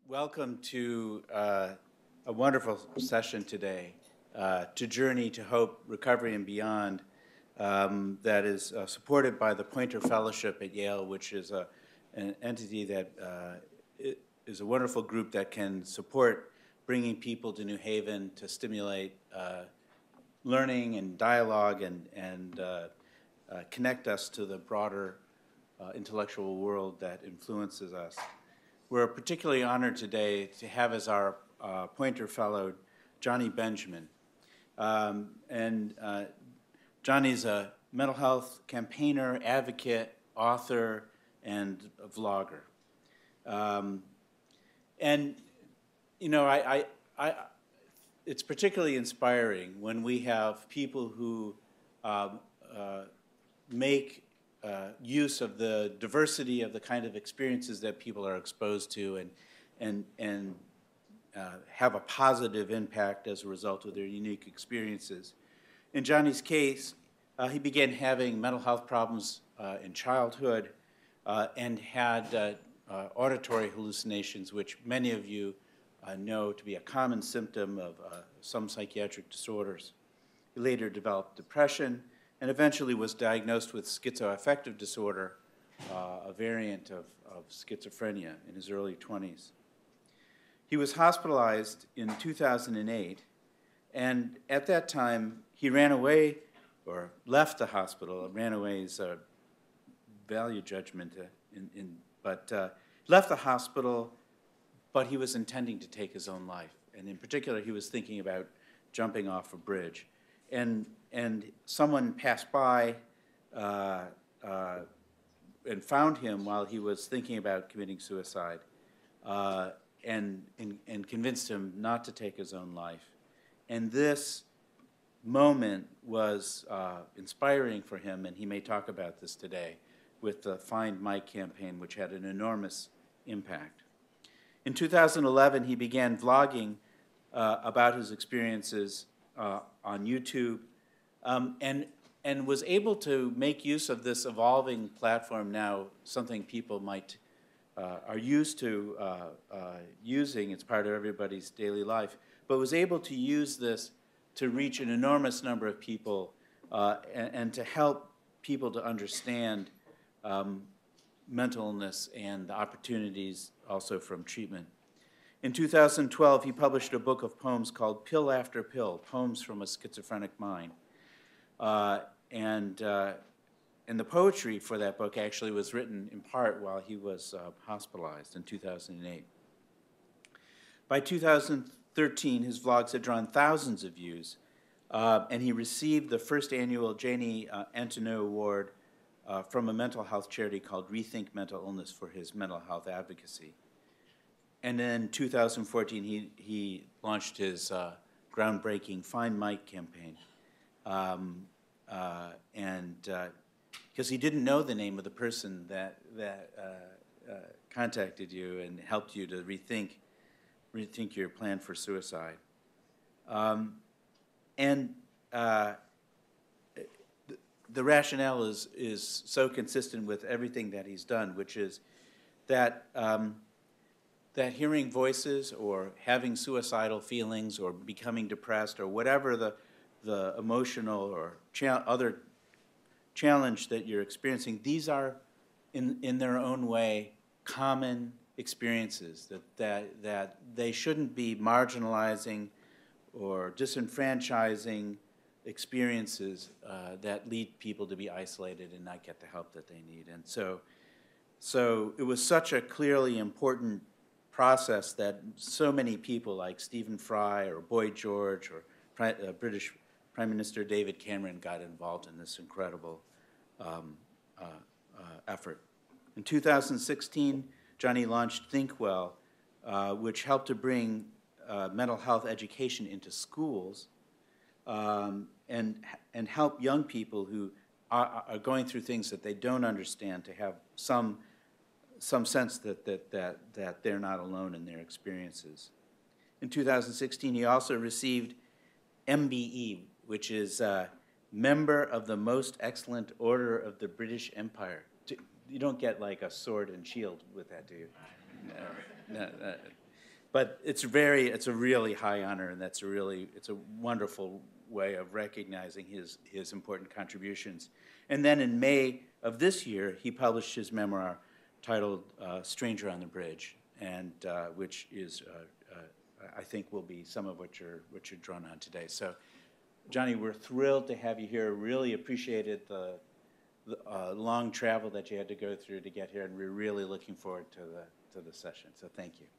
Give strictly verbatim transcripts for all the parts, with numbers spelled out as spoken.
welcome to uh, a wonderful session today, uh, To Journey to Hope, Recovery, and Beyond, um, that is uh, supported by the Poynter Fellowship at Yale, which is a, an entity that uh, is a wonderful group that can support bringing people to New Haven to stimulate uh, learning and dialogue and, and uh, uh, connect us to the broader uh, intellectual world that influences us. We're particularly honored today to have as our uh, Poynter Fellow Johnny Benjamin. Um, and uh, Johnny's a mental health campaigner, advocate, author, and a vlogger. Um, and, you know, I, I, I, it's particularly inspiring when we have people who uh, uh, make Uh, use of the diversity of the kind of experiences that people are exposed to and, and, and uh, have a positive impact as a result of their unique experiences. In Johnny's case, uh, he began having mental health problems uh, in childhood uh, and had uh, uh, auditory hallucinations, which many of you uh, know to be a common symptom of uh, some psychiatric disorders. He later developed depression and eventually was diagnosed with schizoaffective disorder, uh, a variant of, of schizophrenia, in his early twenties. He was hospitalized in two thousand eight, and at that time, he ran away, or left the hospital. Ran away is a value judgment, uh, in, in, but uh, left the hospital, but he was intending to take his own life. And in particular, he was thinking about jumping off a bridge. And And someone passed by uh, uh, and found him while he was thinking about committing suicide uh, and, and, and convinced him not to take his own life. And this moment was uh, inspiring for him, and he may talk about this today, with the Find Mike campaign, which had an enormous impact. In two thousand eleven, he began vlogging uh, about his experiences uh, on YouTube, Um, and, and was able to make use of this evolving platform now, something people might, uh, are used to uh, uh, using. It's part of everybody's daily life, but was able to use this to reach an enormous number of people uh, and, and to help people to understand um, mental illness and the opportunities also from treatment. In two thousand twelve, he published a book of poems called Pill After Pill, Poems from a Schizophrenic Mind. Uh, and, uh, and the poetry for that book actually was written in part while he was uh, hospitalized in two thousand eight. By two thousand thirteen, his vlogs had drawn thousands of views, uh, and he received the first annual Janie uh, Antoneau Award uh, from a mental health charity called Rethink Mental Illness for his mental health advocacy. And then in two thousand fourteen, he, he launched his uh, groundbreaking Find Mike campaign. Um, uh, and because uh, he didn't know the name of the person that, that uh, uh, contacted you and helped you to rethink, rethink your plan for suicide. Um, and uh, the, the rationale is, is so consistent with everything that he's done, which is that, um, that hearing voices or having suicidal feelings or becoming depressed or whatever the the emotional or cha other challenge that you're experiencing, these are, in, in their own way, common experiences that, that, that they shouldn't be marginalizing or disenfranchising experiences uh, that lead people to be isolated and not get the help that they need. And so, so it was such a clearly important process that so many people like Stephen Fry or Boy George or uh, British Prime Minister David Cameron got involved in this incredible um, uh, uh, effort. In two thousand sixteen, Johnny launched Think Well, uh, which helped to bring uh, mental health education into schools um, and, and help young people who are, are going through things that they don't understand to have some, some sense that, that, that, that they're not alone in their experiences. In two thousand sixteen, he also received M B E, which is a member of the Most Excellent Order of the British Empire. You don't get like a sword and shield with that, do you? No, no, no. but it's very, it's a really high honor, and that's a really, it's a wonderful way of recognizing his, his important contributions. And then in May of this year, he published his memoir titled uh, Stranger on the Bridge, and uh, which is, uh, uh, I think, will be some of what you're, what you're drawn on today. So, Johnny, we're thrilled to have you here. Really appreciated the, the uh, long travel that you had to go through to get here, and we're really looking forward to the, to the session. So thank you.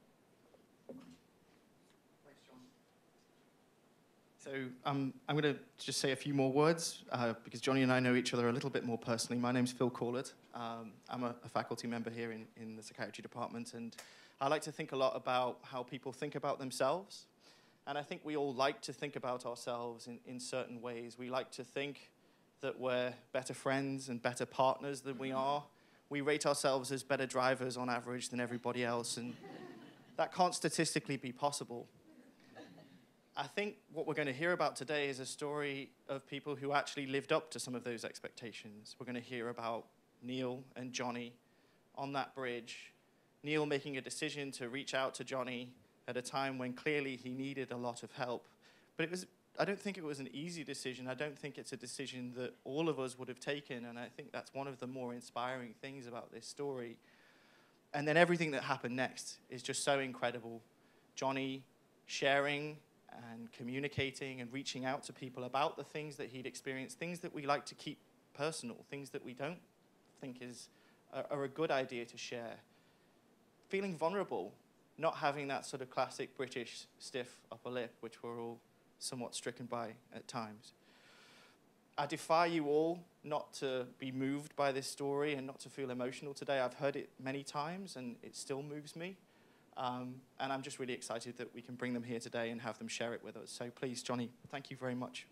So um, I'm going to just say a few more words, uh, because Johnny and I know each other a little bit more personally. My name's Phil Corlett. Um, I'm a, a faculty member here in, in the psychiatry department, and I like to think a lot about how people think about themselves. And I think we all like to think about ourselves in, in certain ways. We like to think that we're better friends and better partners than we are. We rate ourselves as better drivers on average than everybody else, and that can't statistically be possible. I think what we're going to hear about today is a story of people who actually lived up to some of those expectations. We're going to hear about Neil and Johnny on that bridge. Neil making a decision to reach out to Johnny at a time when clearly he needed a lot of help. But it was, I don't think it was an easy decision. I don't think it's a decision that all of us would have taken, and I think that's one of the more inspiring things about this story. And then everything that happened next is just so incredible. Johnny sharing and communicating and reaching out to people about the things that he'd experienced, things that we like to keep personal, things that we don't think is, are, are a good idea to share. Feeling vulnerable, not having that sort of classic British stiff upper lip, which we're all somewhat stricken by at times. I defy you all not to be moved by this story and not to feel emotional today. I've heard it many times, and it still moves me. Um, and I'm just really excited that we can bring them here today and have them share it with us. So please, Johnny, thank you very much.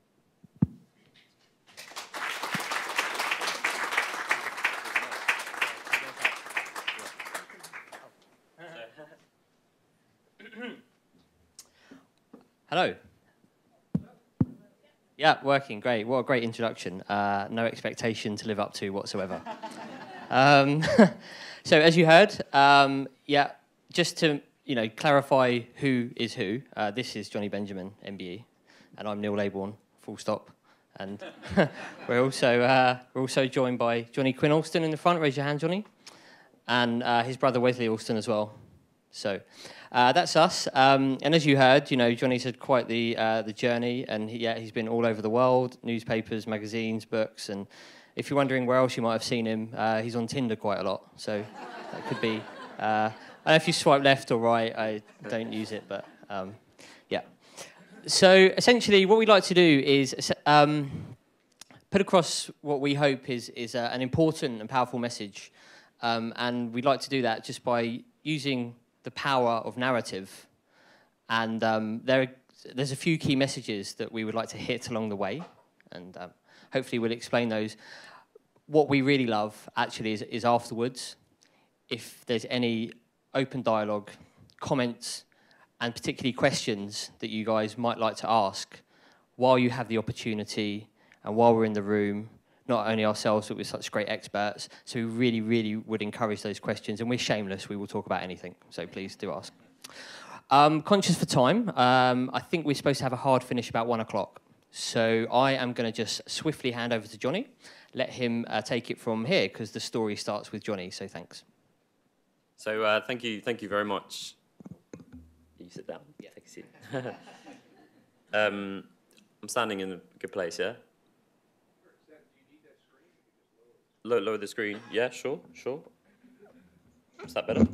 Hello. Yeah, working, great. What a great introduction. Uh, no expectation to live up to whatsoever. um, so as you heard, um, yeah, just to you know clarify who is who, uh, this is Johnny Benjamin, M B E, and I'm Neil Laybourne, full stop. And we're also uh, we're also joined by Johnny Quinn Alston in the front. Raise your hand, Johnny. And uh, his brother Wesley Alston as well. So uh, that's us. Um, and as you heard, you know, Johnny's had quite the uh, the journey, and he, yeah, he's been all over the world, newspapers, magazines, books, and if you're wondering where else you might have seen him, uh, he's on Tinder quite a lot. So that could be. Uh, I don't know if you swipe left or right. I don't use it, but um, yeah. So essentially, what we'd like to do is um, put across what we hope is is uh, an important and powerful message, um, and we'd like to do that just by using the power of narrative. And um, there, are, there's a few key messages that we would like to hit along the way, and um, hopefully we'll explain those. What we really love, actually, is, is afterwards, if there's any open dialogue, comments, and particularly questions that you guys might like to ask while you have the opportunity and while we're in the room, not only ourselves, but with such great experts. So we really, really would encourage those questions. And we're shameless. We will talk about anything. So please do ask. Um, conscious for time, um, I think we're supposed to have a hard finish about one o'clock. So I am going to just swiftly hand over to Johnny, let him uh, take it from here, because the story starts with Johnny. So thanks. So uh, thank you, thank you very much. You sit down. Yeah. Take a seat. um, I'm standing in a good place, yeah? Lower, lower the screen. Yeah, sure, sure. Is that better?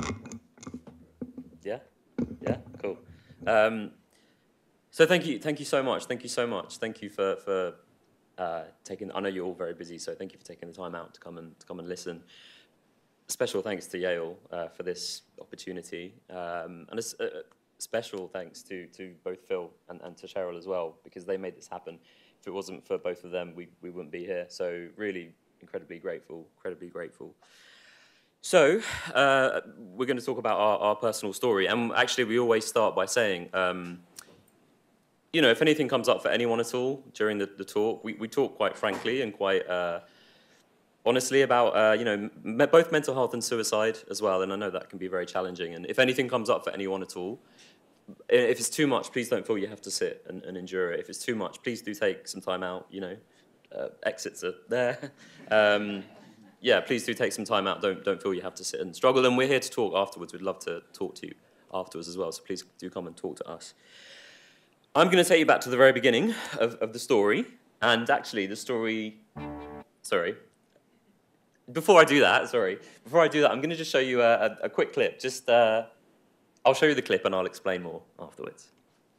Yeah, yeah, cool. Um, so thank you, thank you so much. Thank you so much. Thank you for for uh, taking. I know you're all very busy, so thank you for taking the time out to come and to come and listen. Special thanks to Yale uh, for this opportunity, um, and a, a special thanks to to both Phil and, and to Cheryl as well, because they made this happen. If it wasn't for both of them, we we wouldn't be here. So really. Incredibly grateful, incredibly grateful. So, uh, we're going to talk about our, our personal story. And actually, we always start by saying, um, you know, if anything comes up for anyone at all during the, the talk, we, we talk quite frankly and quite, uh, honestly about uh, you know me both mental health and suicide as well. And I know that can be very challenging. And if anything comes up for anyone at all, if it's too much, please don't feel you have to sit and, and endure it. If it's too much, please do take some time out. You know, uh, exits are there. um, yeah, please do take some time out. Don't don't feel you have to sit and struggle. And we're here to talk afterwards. We'd love to talk to you afterwards as well. So please do come and talk to us. I'm going to take you back to the very beginning of, of the story. And actually, the story. Sorry. Before I do that, sorry. Before I do that, I'm going to just show you a, a, a quick clip. Just. Uh, I'll show you the clip and I'll explain more afterwards.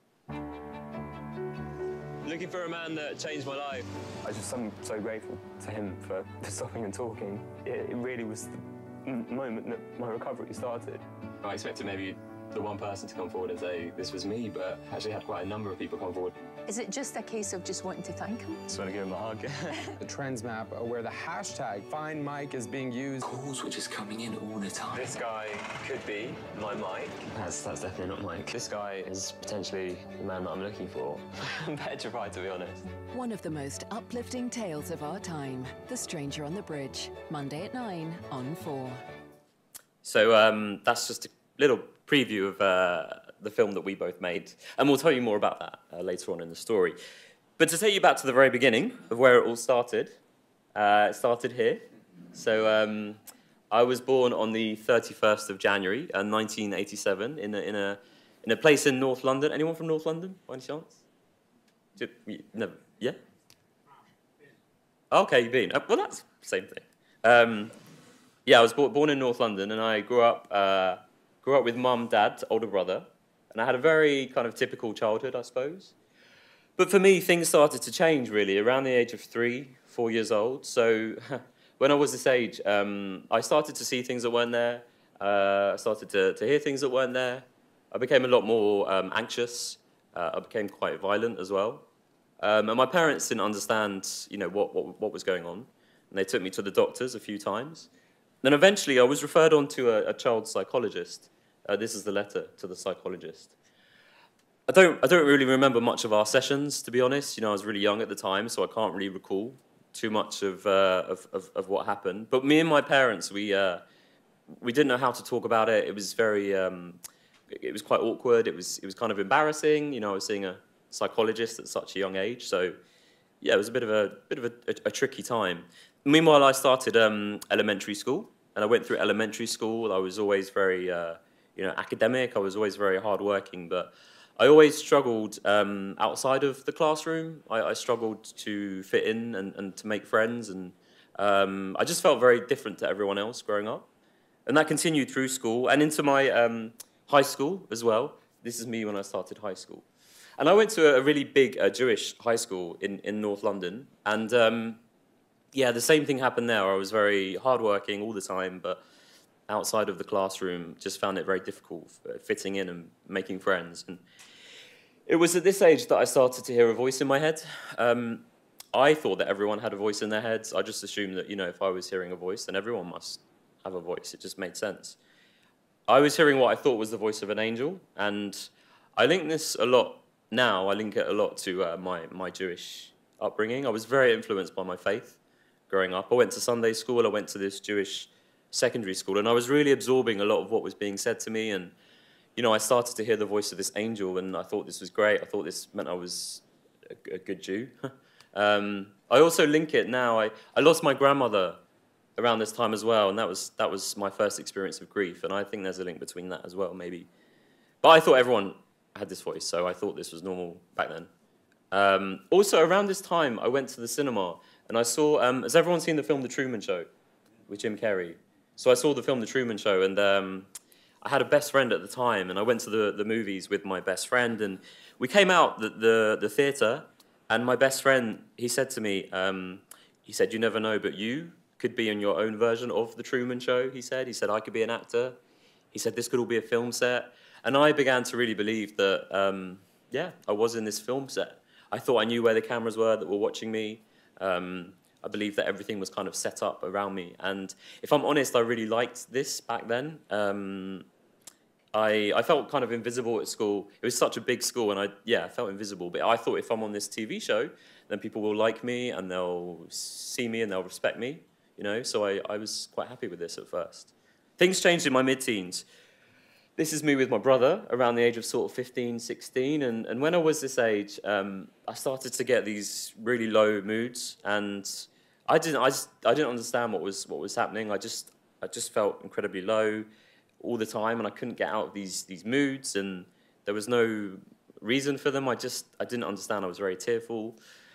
Looking for a man that changed my life. I just am so grateful to him for, for stopping and talking. It, it really was the m moment that my recovery started. I expected maybe the one person to come forward and say this was me, but I actually had quite a number of people come forward. Is it just a case of just wanting to thank him? Just want to give him a hug. The trends map uh, where the hashtag Find Mike is being used. Calls were just coming in all the time. This guy could be my Mike. That's, that's definitely not Mike. This guy is potentially the man that I'm looking for. I'm petrified, to be honest. One of the most uplifting tales of our time, The Stranger on the Bridge, Monday at nine on four. So um, that's just a little preview of uh, the film that we both made, and we'll tell you more about that uh, later on in the story. But to take you back to the very beginning of where it all started, uh, it started here. So um, I was born on the thirty-first of January, uh, nineteen eighty-seven, in a, in a in a place in North London. Anyone from North London, by any chance? Did, never, yeah. Okay, you've been. Uh, well, that's the same thing. Um, yeah, I was born in North London, and I grew up. Uh, Grew up with mum, dad, older brother, and I had a very kind of typical childhood, I suppose. But for me, things started to change, really, around the age of three, four years old. So when I was this age, um, I started to see things that weren't there. Uh, I started to, to hear things that weren't there. I became a lot more um, anxious. Uh, I became quite violent as well. Um, and my parents didn't understand, you know, what, what, what was going on. And they took me to the doctors a few times. Then eventually I was referred on to a, a child psychologist. Uh, this is the letter to the psychologist. I don't, I don't really remember much of our sessions, to be honest. You know, I was really young at the time, so I can't really recall too much of, uh, of, of, of what happened. But me and my parents, we, uh, we didn't know how to talk about it. It was very, um, it was quite awkward. It was, it was kind of embarrassing. You know, I was seeing a psychologist at such a young age. So, yeah, it was a bit of a, bit of a, a, a tricky time. Meanwhile, I started um, elementary school, and I went through elementary school. I was always very, uh, you know, academic. I was always very hardworking, but I always struggled um, outside of the classroom. I, I struggled to fit in and, and to make friends, and um, I just felt very different to everyone else growing up. And that continued through school and into my um, high school as well. This is me when I started high school. And I went to a really big uh, Jewish high school in, in North London, and um, yeah, the same thing happened there. I was very hardworking all the time, but outside of the classroom, just found it very difficult fitting in and making friends. And it was at this age that I started to hear a voice in my head. Um, I thought that everyone had a voice in their heads. I just assumed that, you know, if I was hearing a voice, then everyone must have a voice. It just made sense. I was hearing what I thought was the voice of an angel, and I link this a lot now. I link it a lot to uh, my, my Jewish upbringing. I was very influenced by my faith growing up. I went to Sunday school, I went to this Jewish secondary school, and I was really absorbing a lot of what was being said to me, and, you know, I started to hear the voice of this angel, and I thought this was great. I thought this meant I was a, a good Jew. um, I also link it now. I, I lost my grandmother around this time as well, and that was, that was my first experience of grief, and I think there's a link between that as well, maybe. But I thought everyone had this voice, so I thought this was normal back then. Um, also, around this time, I went to the cinema, and I saw, um, has everyone seen the film The Truman Show with Jim Carrey? So I saw the film The Truman Show, and um, I had a best friend at the time, and I went to the, the movies with my best friend, and we came out the, the, the theatre, and my best friend, he said to me, um, he said, "You never know, but you could be in your own version of The Truman Show," he said. He said, "I could be an actor." He said, "This could all be a film set." And I began to really believe that, um, yeah, I was in this film set. I thought I knew where the cameras were that were watching me. Um, I believed that everything was kind of set up around me. And if I'm honest, I really liked this back then. Um, I, I felt kind of invisible at school. It was such a big school, and I, yeah, I felt invisible. But I thought if I'm on this T V show, then people will like me, and they'll see me, and they'll respect me. you know, so I, I was quite happy with this at first. Things changed in my mid-teens. This is me with my brother around the age of sort of fifteen, sixteen, and, and when I was this age, um, I started to get these really low moods, and I didn't, I, just, I didn't understand what was, what was happening. I just, I just felt incredibly low all the time, and I couldn't get out of these, these moods, and there was no reason for them. I just, I didn't understand. I was very tearful.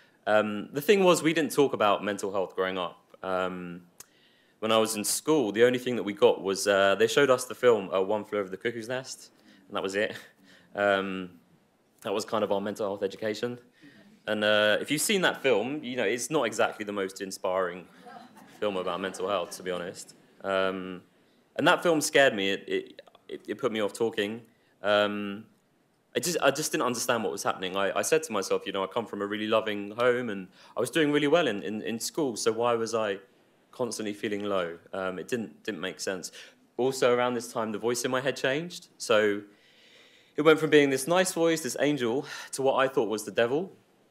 Um, the thing was, we didn't talk about mental health growing up. Um, when I was in school, the only thing that we got was, uh, they showed us the film uh, One Flew Over the Cuckoo's Nest, and that was it. Um, that was kind of our mental health education. And uh, if you've seen that film, you know, it's not exactly the most inspiring film about mental health, to be honest. Um, and that film scared me. It, it, it, it put me off talking. Um, I just, I just didn't understand what was happening. I, I said to myself, you know, I come from a really loving home, and I was doing really well in, in, in school, so why was I constantly feeling low? Um, it didn't, didn't make sense. Also, around this time, the voice in my head changed. So it went from being this nice voice, this angel, to what I thought was the devil.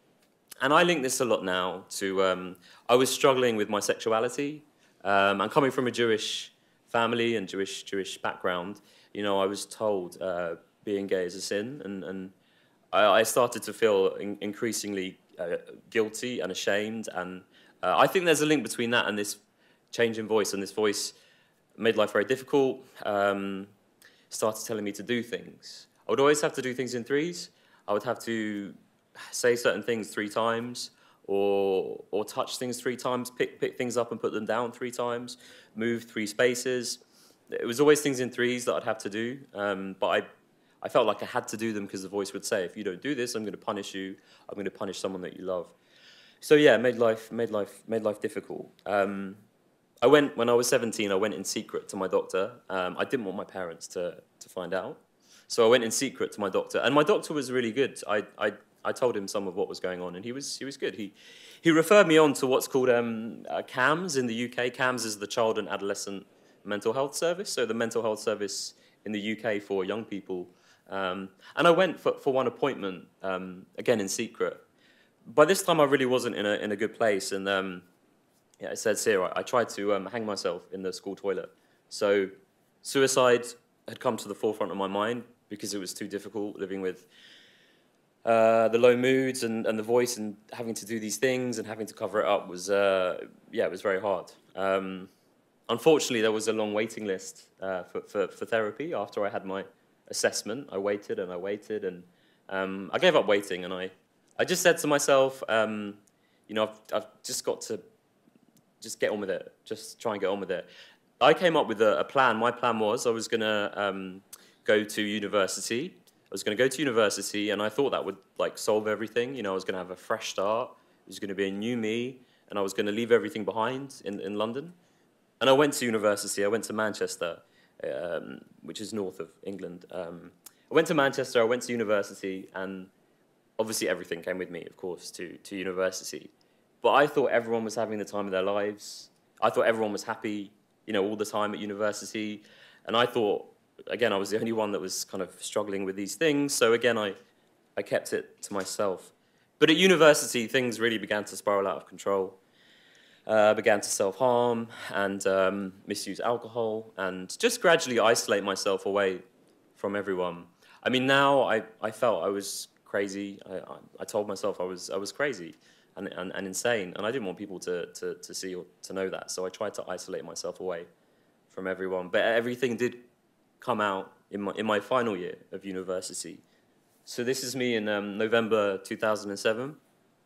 And I link this a lot now to, um, I was struggling with my sexuality. Um, and coming from a Jewish family and Jewish, Jewish background, you know, I was told uh, being gay is a sin. And, and I, I started to feel in, increasingly uh, guilty and ashamed. And uh, I think there's a link between that and this change in voice, and this voice made life very difficult, um, started telling me to do things. I would always have to do things in threes. I would have to say certain things three times, or or touch things three times, pick, pick things up and put them down three times, move three spaces. It was always things in threes that I'd have to do, um, but I, I felt like I had to do them because the voice would say, if you don't do this, I'm going to punish you, I'm going to punish someone that you love. So yeah, it made life, made life, made life difficult. Um, I went, when I was seventeen, I went in secret to my doctor. Um, I didn't want my parents to, to find out. So I went in secret to my doctor. And my doctor was really good. I, I, I told him some of what was going on, and he was, he was good. He, he referred me on to what's called um, uh, CAMS in the U K. CAMS is the Child and Adolescent Mental Health Service, so the mental health service in the U K for young people. Um, and I went for, for one appointment, um, again in secret. By this time, I really wasn't in a, in a good place, and um, yeah, it says here, I, I tried to um, hang myself in the school toilet. So suicide had come to the forefront of my mind because it was too difficult living with uh, the low moods and, and the voice, and having to do these things and having to cover it up was, uh, yeah, it was very hard. Um, unfortunately, there was a long waiting list uh, for, for, for therapy. After I had my assessment, I waited and I waited, and um, I gave up waiting, and I, I just said to myself, um, you know, I've, I've just got to just get on with it, just try and get on with it. I came up with a, a plan. My plan was I was going to um, go to university. I was going to go to university, and I thought that would like solve everything. You know, I was going to have a fresh start. It was going to be a new me, and I was going to leave everything behind in, in London. And I went to university. I went to Manchester, um, which is north of England. Um, I went to Manchester. I went to university, and obviously everything came with me, of course, to, to university. But I thought everyone was having the time of their lives. I thought everyone was happy, you know, all the time at university. And I thought, again, I was the only one that was kind of struggling with these things. So again, I, I kept it to myself. But at university, things really began to spiral out of control. I uh, began to self-harm and um, misuse alcohol, and just gradually isolate myself away from everyone. I mean, now I, I felt I was crazy. I, I, I told myself I was, I was crazy. And, and, and insane, and I didn't want people to, to, to see or to know that, so I tried to isolate myself away from everyone. But everything did come out in my, in my final year of university. So this is me in um, November two thousand seven.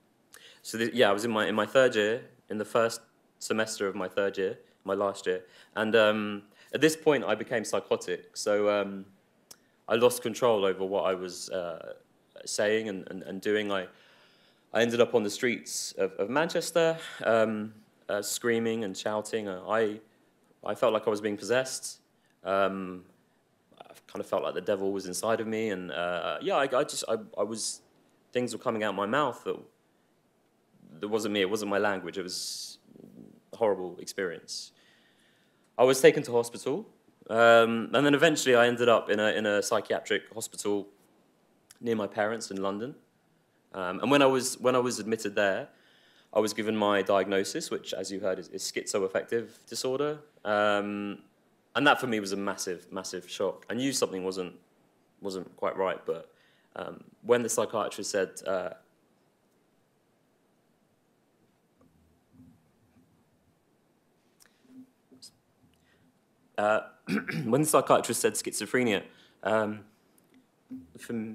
So this, yeah, I was in my, in my third year, in the first semester of my third year, my last year. And um, at this point, I became psychotic. So um, I lost control over what I was uh, saying and, and, and doing. I, I ended up on the streets of, of Manchester, um, uh, screaming and shouting. Uh, I, I felt like I was being possessed. Um, I kind of felt like the devil was inside of me, and uh, yeah, I, I just, I, I was, things were coming out of my mouth that, that wasn't me. It wasn't my language. It was a horrible experience. I was taken to hospital, um, and then eventually I ended up in a in a psychiatric hospital near my parents in London. Um, and when I was when I was admitted there, I was given my diagnosis, which, as you heard, is, is schizoaffective disorder. Um, and that for me was a massive, massive shock. I knew something wasn't, wasn't quite right, but um, when the psychiatrist said, uh, uh, when the psychiatrist said schizophrenia, um, from,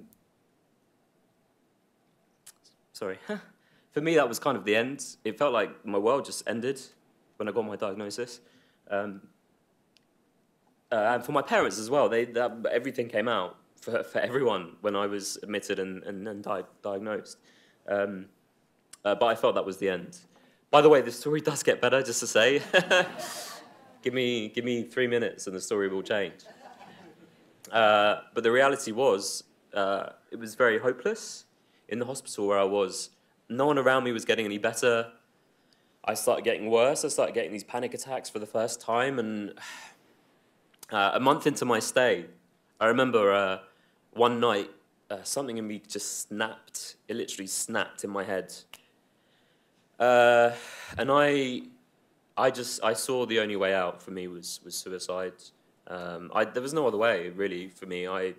sorry, for me that was kind of the end. It felt like my world just ended when I got my diagnosis. Um, uh, and for my parents as well, they, that, everything came out for, for everyone when I was admitted and, and, and di diagnosed. Um, uh, but I felt that was the end. By the way, the story does get better, just to say. give me, give me three minutes and the story will change. Uh, but the reality was, uh, it was very hopeless. In the hospital where I was, no one around me was getting any better. I started getting worse. I started getting these panic attacks for the first time. And uh, a month into my stay, I remember uh, one night, uh, something in me just snapped. It literally snapped in my head. Uh, and I, I just, I saw the only way out for me was, was suicide. Um, I, there was no other way, really, for me. I,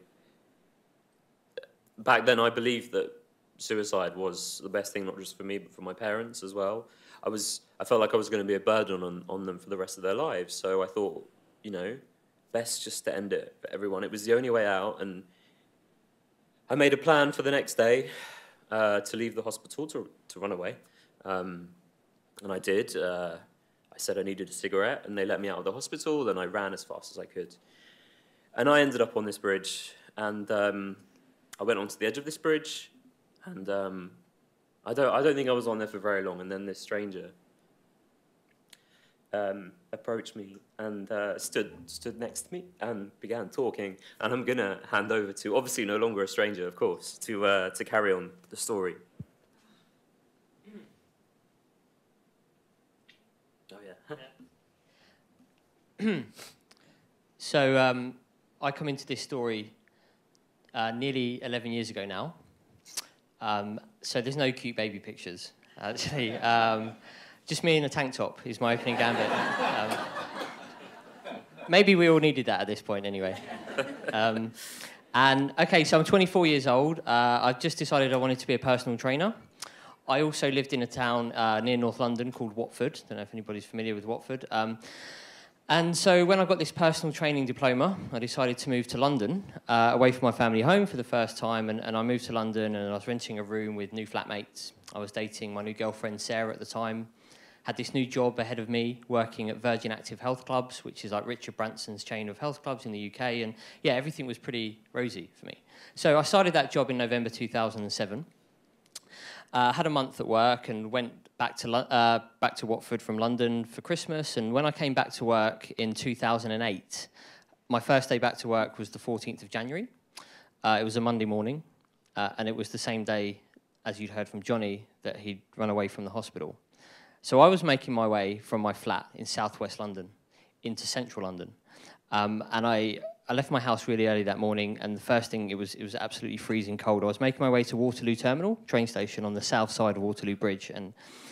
back then, I believed that suicide was the best thing, not just for me, but for my parents as well. I was, I felt like I was going to be a burden on, on them for the rest of their lives. So I thought, you know, best just to end it for everyone. It was the only way out, and I made a plan for the next day uh, to leave the hospital, to, to run away. Um, and I did. Uh, I said I needed a cigarette, and they let me out of the hospital. Then I ran as fast as I could. And I ended up on this bridge, and um, I went onto the edge of this bridge, and um, I don't, I don't think I was on there for very long, and then this stranger um, approached me and uh, stood, stood next to me and began talking, and I'm going to hand over to, obviously no longer a stranger, of course, to, uh, to carry on the story. Oh, yeah. So um, I come into this story uh, nearly eleven years ago now. Um, so there's no cute baby pictures, actually. Um, just me in a tank top is my opening gambit. Um, maybe we all needed that at this point anyway. Um, and, OK, so I'm twenty-four years old. Uh, I've just decided I wanted to be a personal trainer. I also lived in a town uh, near North London called Watford. Don't know if anybody's familiar with Watford. Um, and so when I got this personal training diploma, I decided to move to London, uh, away from my family home for the first time. And, and I moved to London, and I was renting a room with new flatmates. I was dating my new girlfriend, Sarah, at the time. Had this new job ahead of me, working at Virgin Active Health Clubs, which is like Richard Branson's chain of health clubs in the U K. And yeah, everything was pretty rosy for me. So I started that job in November two thousand seven. I uh, had a month at work and went back to, uh, back to Watford from London for Christmas. And when I came back to work in two thousand eight, my first day back to work was the fourteenth of January. Uh, it was a Monday morning, uh, and it was the same day, as you'd heard from Johnny, that he'd run away from the hospital. So I was making my way from my flat in southwest London into central London. Um, and I... I left my house really early that morning, and the first thing, it was, it was absolutely freezing cold. I was making my way to Waterloo Terminal, train station on the south side of Waterloo Bridge. And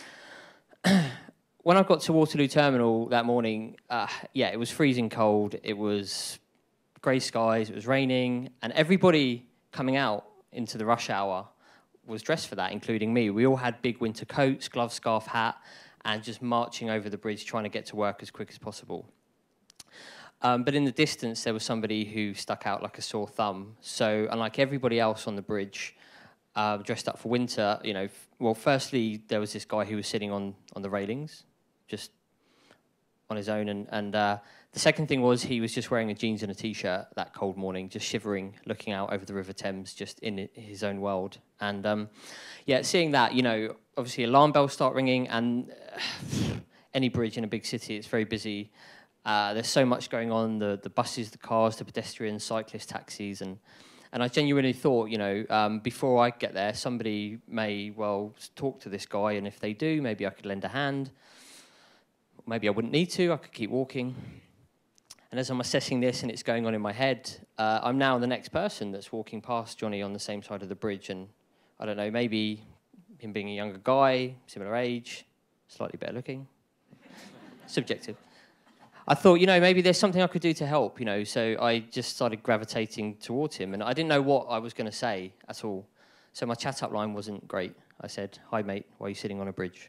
when I got to Waterloo Terminal that morning, uh, yeah, it was freezing cold. It was grey skies, it was raining, and everybody coming out into the rush hour was dressed for that, including me. We all had big winter coats, glove, scarf, hat, and just marching over the bridge trying to get to work as quick as possible. Um, but in the distance, there was somebody who stuck out like a sore thumb. So, unlike everybody else on the bridge, uh, dressed up for winter, you know, f well, firstly, there was this guy who was sitting on, on the railings, just on his own. And, and uh, the second thing was he was just wearing a jeans and a T-shirt that cold morning, just shivering, looking out over the River Thames, just in his own world. And, um, yeah, seeing that, you know, obviously alarm bells start ringing, and uh, any bridge in a big city, it's very busy. Uh, there's so much going on, the, the buses, the cars, the pedestrians, cyclists, taxis, and, and I genuinely thought, you know, um, before I get there, somebody may well talk to this guy, and if they do, maybe I could lend a hand. Maybe I wouldn't need to, I could keep walking. And as I'm assessing this and it's going on in my head, uh, I'm now the next person that's walking past Johnny on the same side of the bridge, and I don't know, maybe him being a younger guy, similar age, slightly better looking. Subjective. I thought, you know, maybe there's something I could do to help, you know, so I just started gravitating towards him, and I didn't know what I was going to say at all. So my chat-up line wasn't great. I said, "Hi, mate, why are you sitting on a bridge?"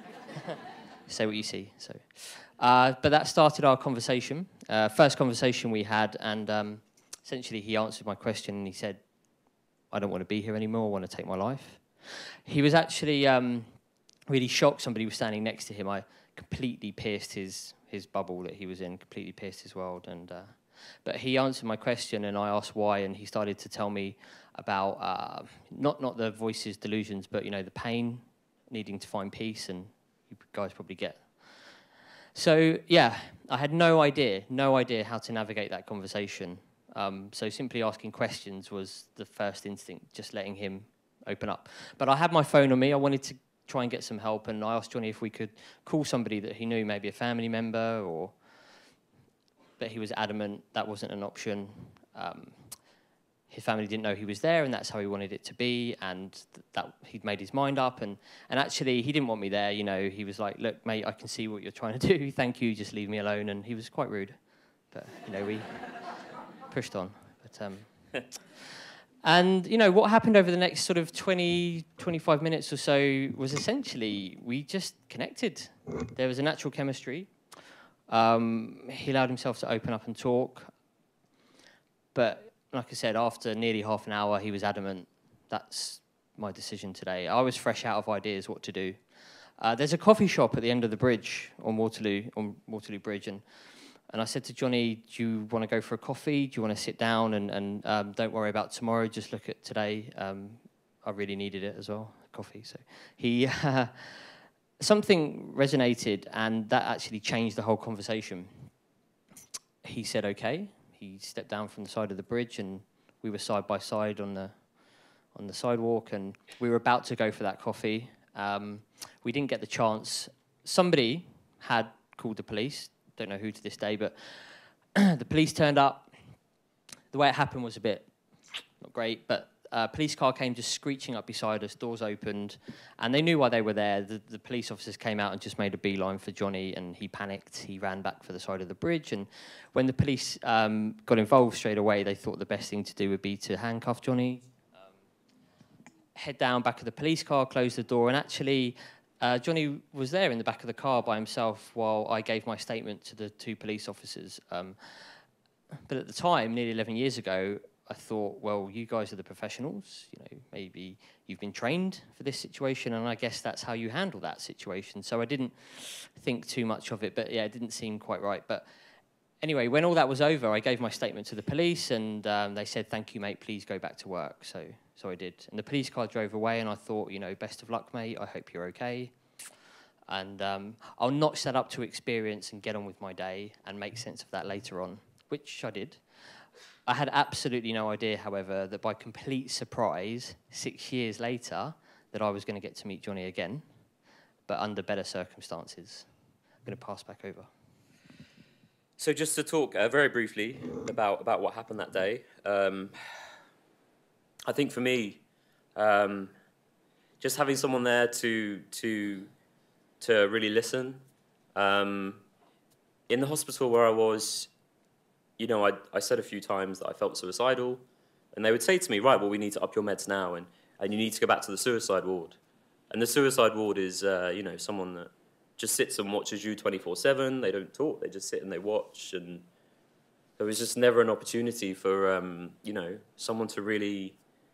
Say what you see. So, uh, but that started our conversation, uh, first conversation we had, and um, essentially he answered my question, and he said, "I don't want to be here anymore, I want to take my life." He was actually um, really shocked somebody was standing next to him. I completely pierced his... his bubble that he was in, completely pierced his world. And uh, but he answered my question, and I asked why, and he started to tell me about uh, not not the voices, delusions, but you know the pain, needing to find peace, and you guys probably get. So yeah, I had no idea, no idea how to navigate that conversation. Um, so simply asking questions was the first instinct, just letting him open up. But I had my phone on me. I wanted to try and get some help, and I asked Johnny if we could call somebody that he knew, maybe a family member, or but he was adamant that wasn't an option. Um, his family didn't know he was there, and that's how he wanted it to be, and th that he'd made his mind up, and, and actually he didn't want me there, you know. He was like, "Look, mate, I can see what you're trying to do, thank you, just leave me alone," and he was quite rude, but, you know, we pushed on. But um, and, you know, what happened over the next sort of twenty, twenty-five minutes or so was essentially we just connected. There was a natural chemistry. Um, he allowed himself to open up and talk. But, like I said, after nearly half an hour, he was adamant, "That's my decision today." I was fresh out of ideas what to do. Uh, there's a coffee shop at the end of the bridge on Waterloo, on Waterloo Bridge, and And I said to Johnny, "Do you want to go for a coffee? Do you want to sit down and, and um, don't worry about tomorrow, just look at today?" Um, I really needed it as well, coffee. So he, uh, something resonated, and that actually changed the whole conversation. He said, "Okay." He stepped down from the side of the bridge, and we were side by side on the, on the sidewalk, and we were about to go for that coffee. Um, we didn't get the chance. Somebody had called the police. Don't know who to this day, but the police turned up. The way it happened was a bit not great, but a police car came just screeching up beside us, doors opened, and they knew why they were there. The, the police officers came out and just made a beeline for Johnny, and he panicked. He ran back for the side of the bridge, and when the police um, got involved straight away, they thought the best thing to do would be to handcuff Johnny, um, head down back of the police car, close the door, and actually Uh, Johnny was there in the back of the car by himself while I gave my statement to the two police officers. Um, but at the time, nearly eleven years ago, I thought, well, you guys are the professionals. You know, maybe you've been trained for this situation, and I guess that's how you handle that situation. So I didn't think too much of it, but yeah, it didn't seem quite right. But anyway, when all that was over, I gave my statement to the police, and um, they said, "Thank you, mate, please go back to work." So. So I did. And the police car drove away, and I thought, you know, best of luck, mate. I hope you're okay. And um, I'll notch that up to experience and get on with my day and make sense of that later on, which I did. I had absolutely no idea, however, that by complete surprise, six years later, that I was going to get to meet Johnny again, but under better circumstances. I'm going to pass back over. So just to talk uh, very briefly about, about what happened that day. Um, I think for me, um, just having someone there to to to really listen. Um, in the hospital where I was, you know, I, I said a few times that I felt suicidal, and they would say to me, "Right, well, we need to up your meds now, and, and you need to go back to the suicide ward." And the suicide ward is, uh, you know, someone that just sits and watches you twenty-four seven. They don't talk, they just sit and they watch, and there was just never an opportunity for, um, you know, someone to really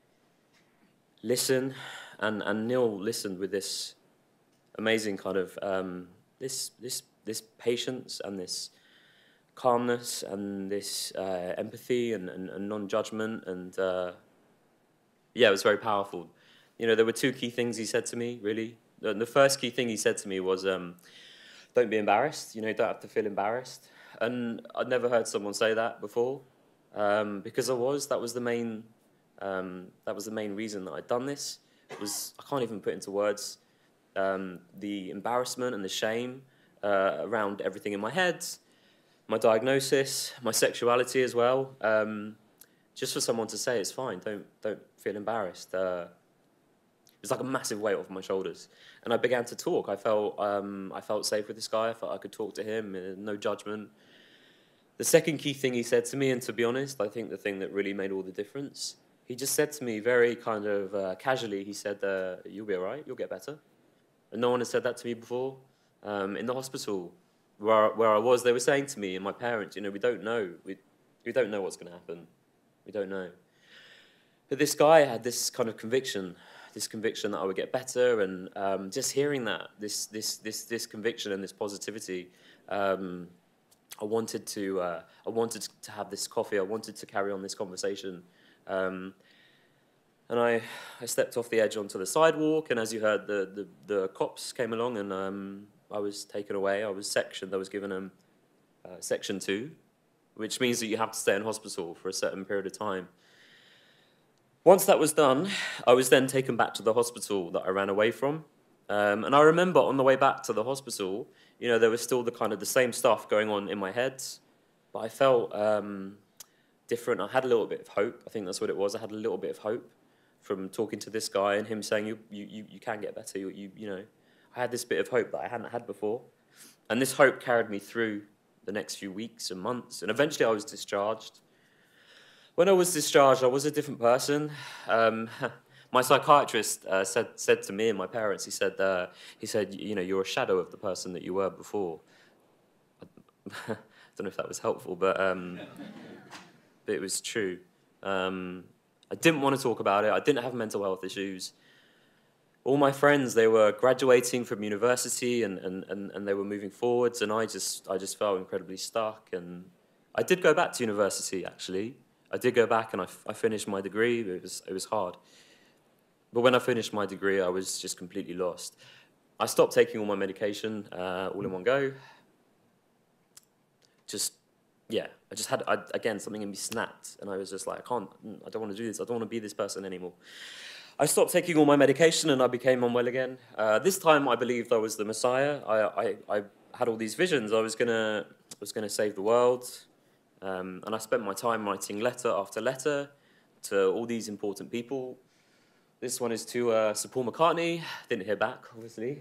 listen, and, and Neil listened with this amazing kind of, um, this, this, this patience and this calmness and this uh, empathy and, and, and non-judgment, and uh, yeah, it was very powerful. You know, there were two key things he said to me, really. The, the first key thing he said to me was, um, don't be embarrassed, you know, don't have to feel embarrassed. And I'd never heard someone say that before, um, because I was, that was the main, um, that was the main reason that I'd done this. It was, I can't even put into words, um, the embarrassment and the shame uh, around everything in my head, my diagnosis, my sexuality as well. Um, just for someone to say it's fine, don't don't feel embarrassed. Uh, it was like a massive weight off my shoulders. And I began to talk. I felt, um, I felt safe with this guy. I felt I could talk to him, uh, no judgment. The second key thing he said to me, and to be honest, I think the thing that really made all the difference, he just said to me very kind of uh, casually, he said, uh, you'll be all right, you'll get better. And no one has said that to me before. Um, in the hospital where, where I was, they were saying to me and my parents, you know, we don't know. We, we don't know what's going to happen. We don't know. But this guy had this kind of conviction, this conviction that I would get better, and um, just hearing that, this, this, this, this conviction and this positivity, um, I wanted to, uh, I wanted to have this coffee. I wanted to carry on this conversation. Um, and I, I stepped off the edge onto the sidewalk, and as you heard, the, the, the cops came along, and um, I was taken away. I was sectioned. I was given um, uh, section two, which means that you have to stay in hospital for a certain period of time. Once that was done, I was then taken back to the hospital that I ran away from. Um, and I remember on the way back to the hospital, you know, there was still the kind of the same stuff going on in my head, but I felt um, different. I had a little bit of hope. I think that's what it was. I had a little bit of hope from talking to this guy and him saying, you, you, you can get better. You, you, you know, I had this bit of hope that I hadn't had before. And this hope carried me through the next few weeks and months. And eventually I was discharged. When I was discharged, I was a different person. Um, my psychiatrist uh, said said to me and my parents, he said, uh, he said, you know, you're a shadow of the person that you were before. I don't know if that was helpful, but, um, but it was true. Um, I didn't want to talk about it. I didn't have mental health issues. All my friends, they were graduating from university and, and, and, and they were moving forwards, and I just, I just felt incredibly stuck. And I did go back to university, actually. I did go back and I, f I finished my degree. It was, it was hard. But when I finished my degree, I was just completely lost. I stopped taking all my medication uh, all in one go. Just, yeah, I just had, I, again, something in me snapped. And I was just like, I can't, I don't want to do this. I don't want to be this person anymore. I stopped taking all my medication and I became unwell again. Uh, this time I believed I was the Messiah. I, I, I had all these visions. I was gonna, I was gonna save the world. Um, and I spent my time writing letter after letter to all these important people. This one is to uh, Sir Paul McCartney. Didn't hear back, obviously.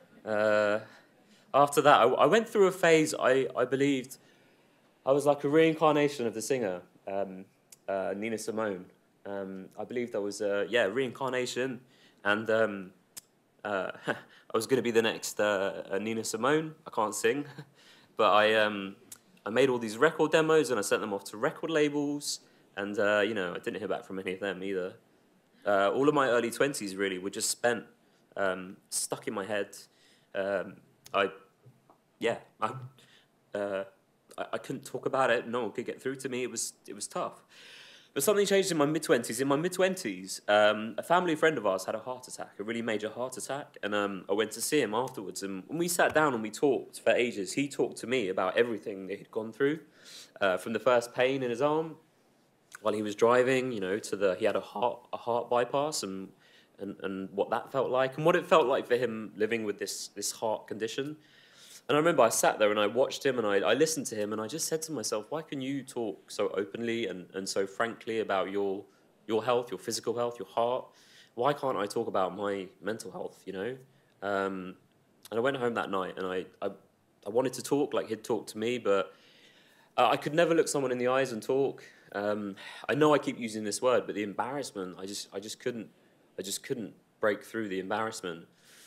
Uh, after that, I, I went through a phase I, I believed I was like a reincarnation of the singer, um, uh, Nina Simone. Um, I believed I was, uh, yeah, reincarnation. And um, uh, I was going to be the next uh, Nina Simone. I can't sing. But I... Um, I made all these record demos and I sent them off to record labels, and uh, you know, I didn't hear back from any of them either. Uh, all of my early twenties really were just spent um, stuck in my head. Um, I, yeah, I, uh, I, I couldn't talk about it. No one could get through to me. It was it was tough. But something changed in my mid twenties. In my mid twenties, um, a family friend of ours had a heart attack, a really major heart attack, and um, I went to see him afterwards. And when we sat down and we talked for ages, he talked to me about everything that he'd gone through, uh, from the first pain in his arm while he was driving, you know, to the he had a heart a heart bypass and and and what that felt like, and what it felt like for him living with this this heart condition. And I remember I sat there and I watched him and I, I listened to him and I just said to myself, why can you talk so openly and, and so frankly about your your health, your physical health, your heart? Why can't I talk about my mental health, you know? Um, and I went home that night and I, I, I wanted to talk like he'd talked to me, but uh, I could never look someone in the eyes and talk. Um, I know I keep using this word, but the embarrassment, I just, I just couldn't, I just couldn't break through the embarrassment.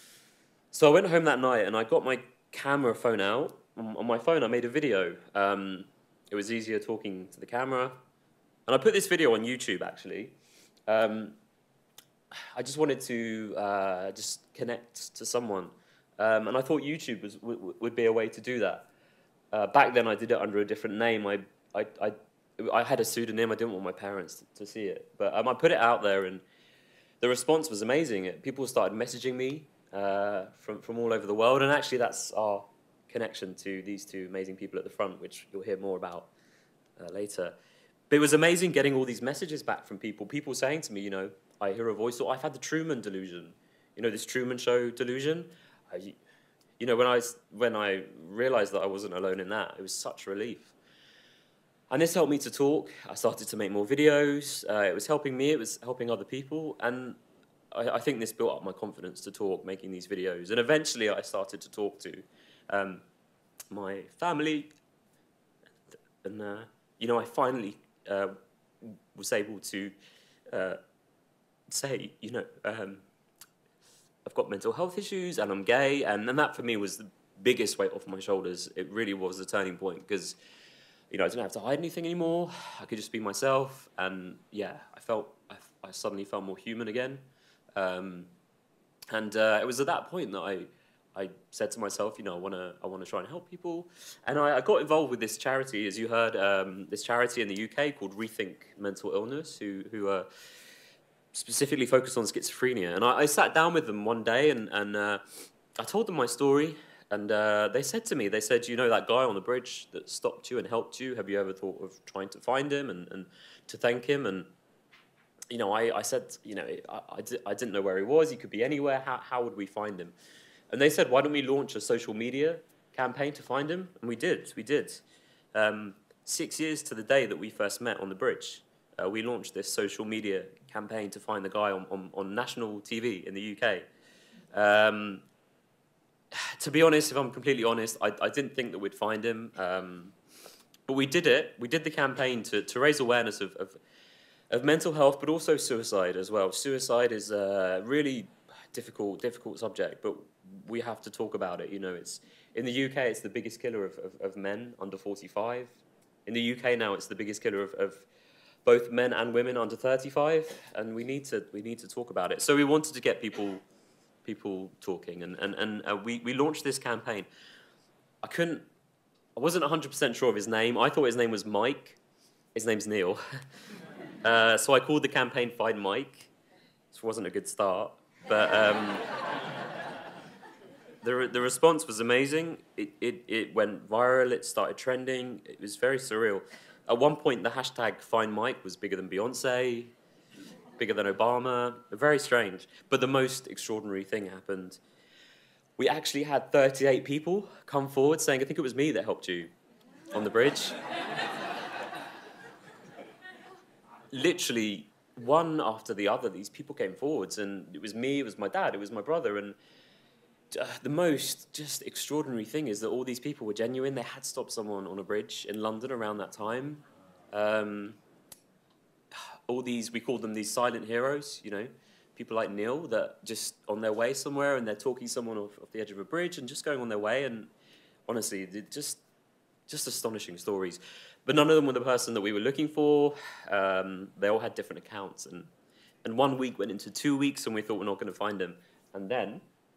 So I went home that night and I got my camera phone out. On my phone I made a video. Um, it was easier talking to the camera. And I put this video on YouTube actually. Um, I just wanted to uh, just connect to someone. Um, and I thought YouTube was, w would be a way to do that. Uh, back then I did it under a different name. I, I, I, I had a pseudonym. I didn't want my parents to, to see it. But um, I put it out there and the response was amazing. People started messaging me Uh, from, from all over the world, and actually that's our connection to these two amazing people at the front, which you'll hear more about uh, later. But it was amazing getting all these messages back from people, people saying to me, you know, I hear a voice, or I've had the Truman delusion, you know, this Truman Show delusion. I, you know, when I, when I realized that I wasn't alone in that, it was such relief. And this helped me to talk. I started to make more videos. Uh, it was helping me, it was helping other people, and I, I think this built up my confidence to talk, making these videos. And eventually I started to talk to um, my family. And, uh, you know, I finally uh, was able to uh, say, you know, um, I've got mental health issues and I'm gay. And, and that for me was the biggest weight off my shoulders. It really was the turning point because, you know, I didn't have to hide anything anymore. I could just be myself. And yeah, I felt, I, I suddenly felt more human again. Um, and uh, it was at that point that I, I said to myself, you know, I want to I want to try and help people. And I, I got involved with this charity, as you heard, um, this charity in the U K called Rethink Mental Illness, who, who are specifically focused on schizophrenia. And I, I sat down with them one day and, and uh, I told them my story. And uh, they said to me, they said, you know, that guy on the bridge that stopped you and helped you, have you ever thought of trying to find him and, and to thank him? And, you know, I, I said, you know, I, I, di I didn't know where he was. He could be anywhere. How, how would we find him? And they said, why don't we launch a social media campaign to find him? And we did, we did. Um, six years to the day that we first met on the bridge, uh, we launched this social media campaign to find the guy on, on, on national T V in the U K. Um, to be honest, if I'm completely honest, I, I didn't think that we'd find him. Um, but we did it. We did the campaign to, to raise awareness of, of, of mental health, but also suicide as well. Suicide is a really difficult, difficult subject, but we have to talk about it. You know, it's in the U K, it's the biggest killer of, of, of men under forty-five. In the U K now, it's the biggest killer of, of both men and women under thirty-five, and we need to we need to talk about it. So we wanted to get people people talking, and and and uh, we we launched this campaign. I couldn't, I wasn't one hundred percent sure of his name. I thought his name was Mike. His name's Neil. uh, so I called the campaign "Find Mike." This wasn't a good start, but. Um, The, the response was amazing. It, it, it went viral, it started trending, it was very surreal. At one point, the hashtag Find Mike was bigger than Beyonce, bigger than Obama, very strange. But the most extraordinary thing happened. We actually had thirty-eight people come forward saying, I think it was me that helped you on the bridge. Literally, one after the other, these people came forwards, and it was me, it was my dad, it was my brother, and Uh, the most just extraordinary thing is that all these people were genuine. They had stopped someone on a bridge in London around that time. Um, all these, we called them these silent heroes, you know, people like Neil that just on their way somewhere and they're talking someone off, off the edge of a bridge and just going on their way. And honestly, just, just astonishing stories. But none of them were the person that we were looking for. Um, they all had different accounts. And, and one week went into two weeks and we thought we're not going to find them. And then...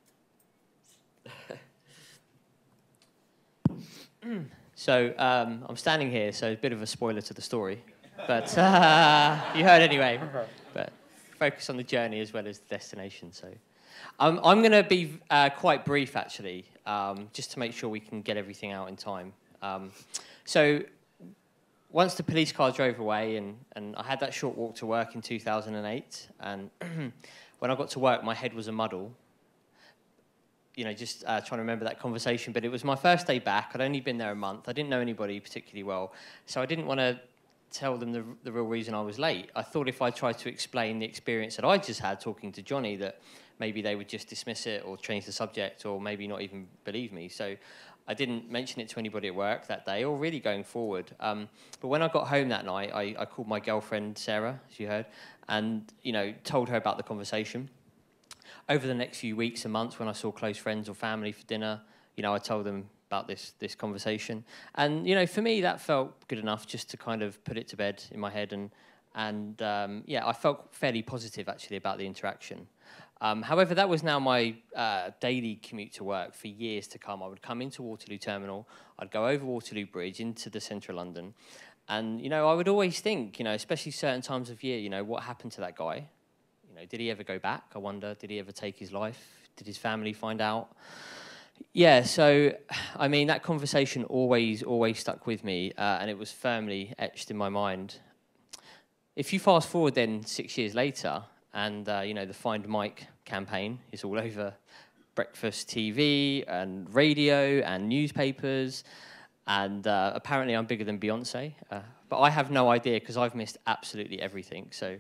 So um, I'm standing here, so a bit of a spoiler to the story, but uh, you heard anyway. But focus on the journey as well as the destination. So um, I'm going to be uh, quite brief, actually, um, just to make sure we can get everything out in time. Um, so once the police car drove away, and, and I had that short walk to work in two thousand eight, and when I got to work, my head was a muddle. You know, just uh, trying to remember that conversation. But it was my first day back. I'd only been there a month. I didn't know anybody particularly well. So I didn't want to tell them the, the real reason I was late. I thought if I tried to explain the experience that I just had talking to Johnny, that maybe they would just dismiss it or change the subject or maybe not even believe me. So I didn't mention it to anybody at work that day or really going forward. Um, but when I got home that night, I, I called my girlfriend, Sarah, as you heard, and, you know, told her about the conversation. Over the next few weeks and months, when I saw close friends or family for dinner, you know, I told them about this this conversation. And, you know, for me, that felt good enough just to kind of put it to bed in my head. And, and um, yeah, I felt fairly positive, actually, about the interaction. Um, however, that was now my uh, daily commute to work for years to come. I would come into Waterloo Terminal, I'd go over Waterloo Bridge into the centre of London. And, you know, I would always think, you know, especially certain times of year, you know, what happened to that guy? You know, did he ever go back? I wonder. Did he ever take his life? Did his family find out? Yeah, so, I mean, that conversation always, always stuck with me, uh, and it was firmly etched in my mind. If you fast forward then six years later, and, uh, you know, the Find Mike campaign is all over breakfast T V and radio and newspapers, and uh, apparently I'm bigger than Beyonce, uh, but I have no idea because I've missed absolutely everything, so...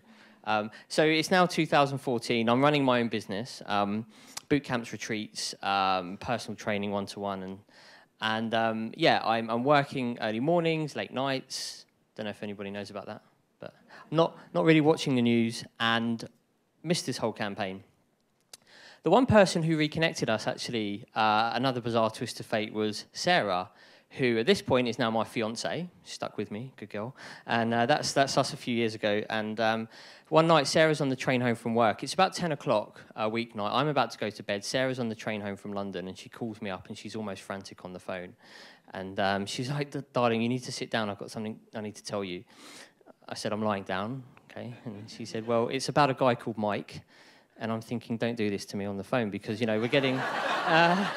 Um, so it's now two thousand fourteen. I'm running my own business, um, boot camps, retreats, um, personal training, one-to-one, and and um, yeah, I'm, I'm working early mornings, late nights. Don't know if anybody knows about that, but I'm not not really watching the news and missed this whole campaign. The one person who reconnected us, actually, uh, another bizarre twist of fate, was Sarah, who at this point is now my fiance. Stuck with me, good girl. And uh, that's that's us a few years ago. And um, one night, Sarah's on the train home from work. It's about ten o'clock a weeknight. I'm about to go to bed. Sarah's on the train home from London, and she calls me up, and she's almost frantic on the phone. And um, she's like, darling, you need to sit down. I've got something I need to tell you. I said, I'm lying down, okay? And she said, well, it's about a guy called Mike. And I'm thinking, don't do this to me on the phone because, you know, we're getting... Uh,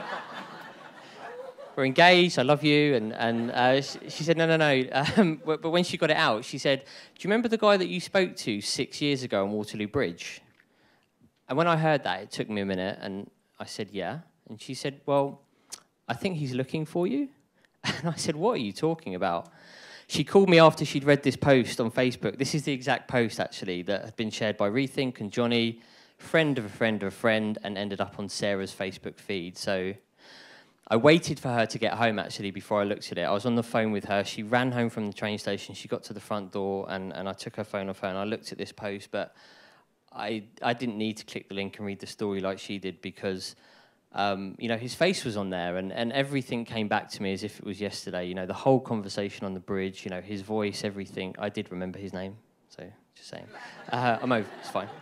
we're engaged, I love you. And, and uh, she, she said, no, no, no. Um, but, but when she got it out, she said, do you remember the guy that you spoke to six years ago on Waterloo Bridge? And when I heard that, it took me a minute. And I said, yeah. And she said, well, I think he's looking for you. And I said, what are you talking about? She called me after she'd read this post on Facebook. This is the exact post, actually, that had been shared by Rethink and Johnny, friend of a friend of a friend, and ended up on Sarah's Facebook feed. So I waited for her to get home, actually, before I looked at it. I was on the phone with her. She ran home from the train station. She got to the front door, and, and I took her phone off her, and I looked at this post, but I, I didn't need to click the link and read the story like she did because, um, you know, his face was on there, and, and everything came back to me as if it was yesterday. You know, the whole conversation on the bridge, you know, his voice, everything. I did remember his name, so just saying. Uh, I'm over, it's fine.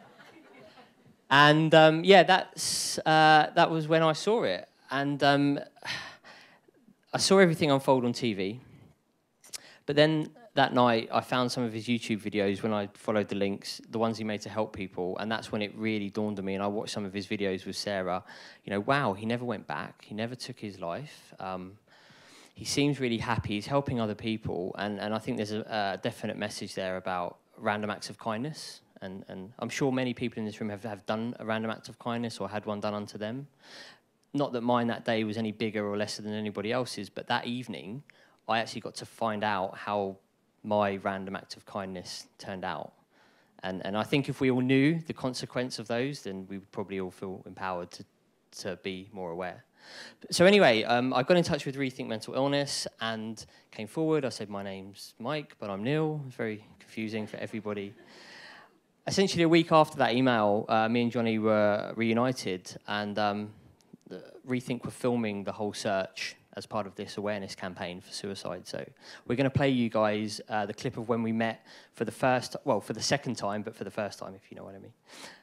And, um, yeah, that's, uh, that was when I saw it. And um, I saw everything unfold on T V. But then that night, I found some of his YouTube videos when I followed the links, the ones he made to help people. And that's when it really dawned on me. And I watched some of his videos with Sarah. You know, wow, he never went back. He never took his life. Um, he seems really happy. He's helping other people. And, and I think there's a, a definite message there about random acts of kindness. And, and I'm sure many people in this room have, have done a random act of kindness or had one done unto them. Not that mine that day was any bigger or lesser than anybody else's, but that evening, I actually got to find out how my random act of kindness turned out. And, and I think if we all knew the consequence of those, then we would probably all feel empowered to, to be more aware. So anyway, um, I got in touch with Rethink Mental Illness and came forward. I said, my name's Mike, but I'm Neil. It's very confusing for everybody. Essentially, a week after that email, uh, me and Johnny were reunited, and um, Rethink were filming the whole search as part of this awareness campaign for suicide. So we're going to play you guys uh, the clip of when we met for the first, well, for the second time, but for the first time, if you know what I mean.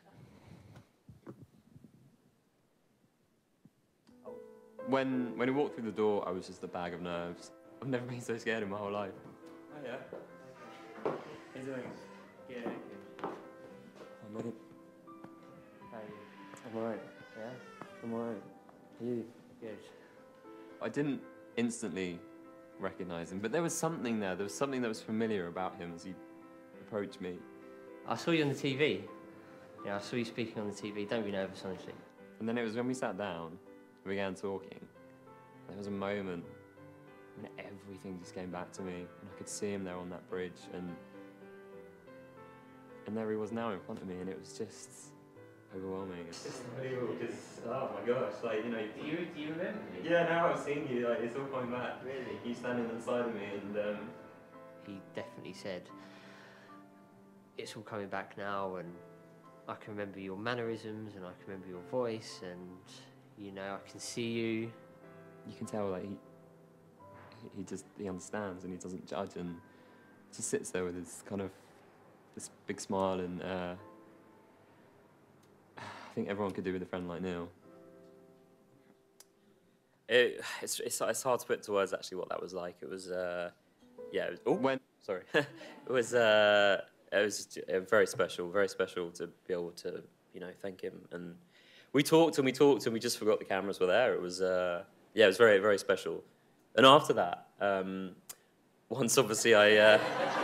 When, when he walked through the door, I was just a bag of nerves. I've never been so scared in my whole life. Oh, yeah. How you doing? Yeah, good. I'm ready. How are you? I'm alright. Yeah? I'm alright. Are you? Good. I didn't instantly recognise him, but there was something there. There was something that was familiar about him as he approached me. I saw you on the T V. Yeah, I saw you speaking on the T V. Don't be nervous, honestly. And then it was when we sat down, we began talking. There was a moment when everything just came back to me, and I could see him there on that bridge, and and there he was now in front of me, and it was just overwhelming. It's just unbelievable, because, oh my gosh, like, you know... Do you, do you remember me? Yeah, now I've seen you, like, it's all coming back. Really? You standing inside of me, and, um... He definitely said, it's all coming back now, and I can remember your mannerisms, and I can remember your voice, and, you know, I can see you. You can tell, like, he... He just, he understands, and he doesn't judge, and just sits there with his kind of... this big smile, and, uh... I think everyone could do with a friend like Neil. It, it's, it's it's hard to put into words actually what that was like. It was uh, yeah. It was, oh, when sorry, it was uh, it was just, uh, very special, very special to be able to you know thank him. And we talked and we talked and we just forgot the cameras were there. It was uh, yeah, it was very very special. And after that, um, once obviously I uh,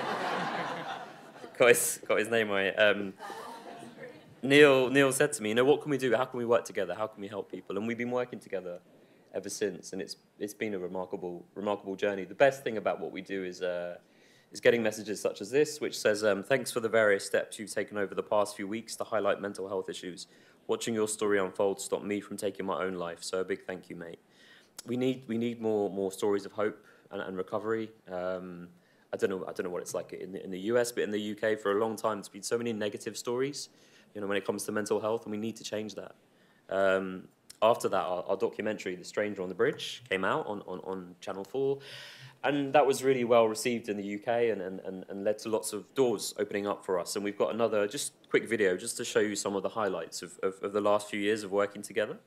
got his got his name right. Um, Neil, Neil said to me, you know, what can we do? How can we work together? How can we help people? And we've been working together ever since, and it's it's been a remarkable, remarkable journey. The best thing about what we do is uh, is getting messages such as this, which says, um, thanks for the various steps you've taken over the past few weeks to highlight mental health issues. Watching your story unfold stopped me from taking my own life, so a big thank you, mate. We need, we need more, more stories of hope and, and recovery. Um, I don't know, I don't know what it's like in the, in the U S, but in the U K for a long time, there's been so many negative stories, you know, when it comes to mental health, and we need to change that. Um, after that, our, our documentary, The Stranger on the Bridge, came out on, on, on Channel four, and that was really well received in the U K and, and, and, and led to lots of doors opening up for us. And we've got another just quick video just to show you some of the highlights of, of, of the last few years of working together.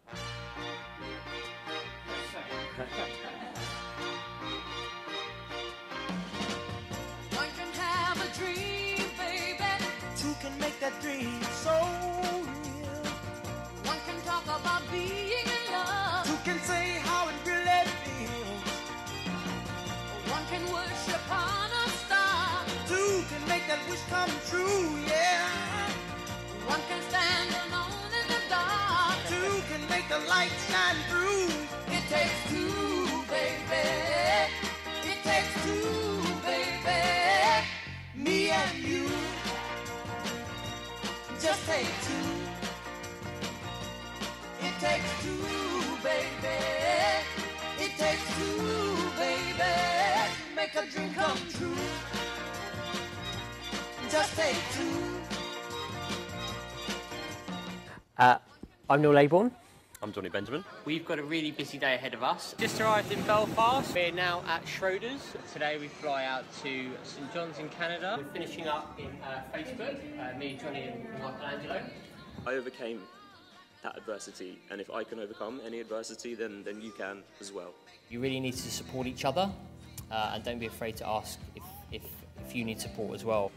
One can have a dream, baby. Two can make that dream so real. One can talk about being in love. Two can say how it really feels. One can worship on a star. Two can make that wish come true, yeah. One can stand alone in the dark. Two can make the light shine through. It takes two, baby. It takes two, baby. Me and you. Just take two. It takes two, baby. It takes two, baby. Make a dream come true. Just take two. Uh, I'm Neil Laybourne. I'm Johnny Benjamin. We've got a really busy day ahead of us. Just arrived in Belfast. We're now at Schroders. Today we fly out to Saint John's in Canada. We're finishing up in uh, Facebook, uh, me, Johnny and Michelangelo. I overcame that adversity, and if I can overcome any adversity, then, then you can as well. You really need to support each other, uh, and don't be afraid to ask if, if, if you need support as well.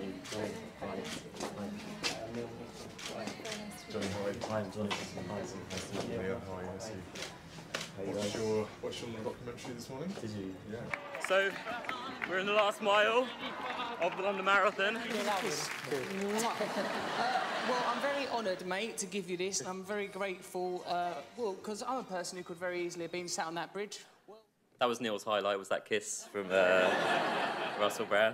Johnny, hi. I'm Johnny. Hi, nice to meet you. Yeah, hi, nice to meet you. What's your, what's your documentary this morning? Did you? Yeah. So, we're in the last mile of the London Marathon. uh, well, I'm very honoured, mate, to give you this. I'm very grateful, uh, well, because I'm a person who could very easily have been sat on that bridge. Well, that was Neil's highlight, was that kiss from uh, Russell Brand.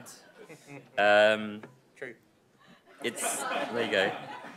Um, True. It's, there you go.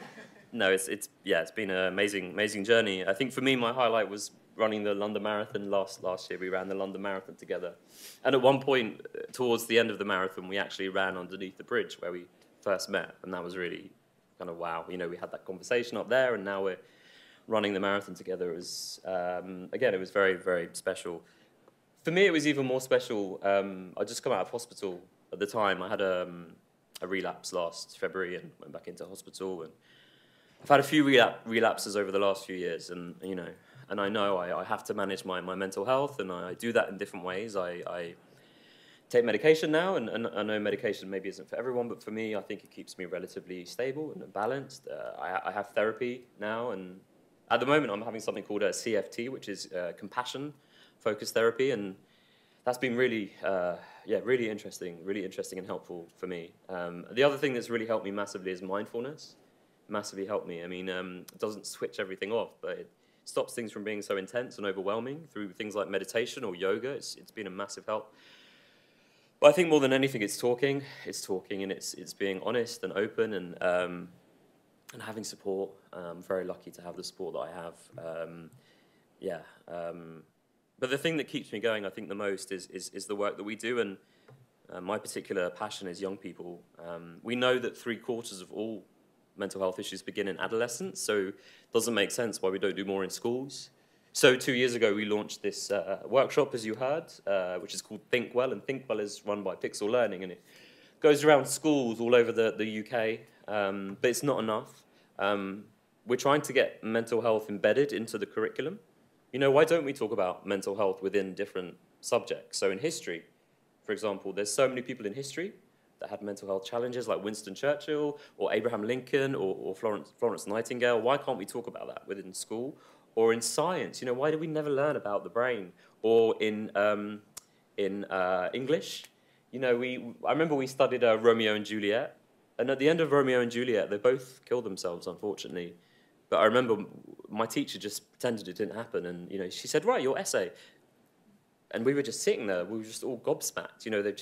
No, it's, it's, yeah, it's been an amazing, amazing journey. I think for me, my highlight was running the London Marathon last, last year. We ran the London Marathon together. And at one point, towards the end of the marathon, we actually ran underneath the bridge where we first met. And that was really kind of wow. You know, we had that conversation up there, and now we're running the marathon together. It was, um, again, it was very, very special. For me, it was even more special. Um, I'd just come out of hospital at the time. I had um, a relapse last February and went back into hospital. And I've had a few relap relapses over the last few years, and you know, and I know I, I have to manage my, my mental health, and I, I do that in different ways. I, I take medication now, and, and I know medication maybe isn't for everyone, but for me, I think it keeps me relatively stable and balanced. Uh, I, I have therapy now, and at the moment, I'm having something called a C F T, which is uh, compassion-focused therapy, and that's been really, uh, yeah, really interesting, really interesting and helpful for me. Um, the other thing that's really helped me massively is mindfulness. Massively helped me. I mean, um, it doesn't switch everything off, but it stops things from being so intense and overwhelming through things like meditation or yoga. It's, it's been a massive help. But I think more than anything, it's talking. It's talking, and it's it's being honest and open, and um, and having support. I'm very lucky to have the support that I have. Um, yeah. Um, but the thing that keeps me going, I think, the most is is, is the work that we do, and uh, my particular passion is young people. Um, we know that three quarters of all mental health issues begin in adolescence, so it doesn't make sense why we don't do more in schools. So two years ago, we launched this uh, workshop, as you heard, uh, which is called Think Well, and Think Well is run by Pixel Learning, and it goes around schools all over the, the U K, um, but it's not enough. Um, we're trying to get mental health embedded into the curriculum. You know, why don't we talk about mental health within different subjects? So in history, for example, there's so many people in history that had mental health challenges, like Winston Churchill or Abraham Lincoln or, or Florence, Florence Nightingale. Why can't we talk about that within school? Or in science, you know, why do we never learn about the brain? Or in, um, in uh, English, you know, we, I remember we studied uh, Romeo and Juliet, and at the end of Romeo and Juliet, they both killed themselves, unfortunately. But I remember my teacher just pretended it didn't happen, and, you know, she said, right, your essay. And we were just sitting there, we were just all gobsmacked, you know, they've just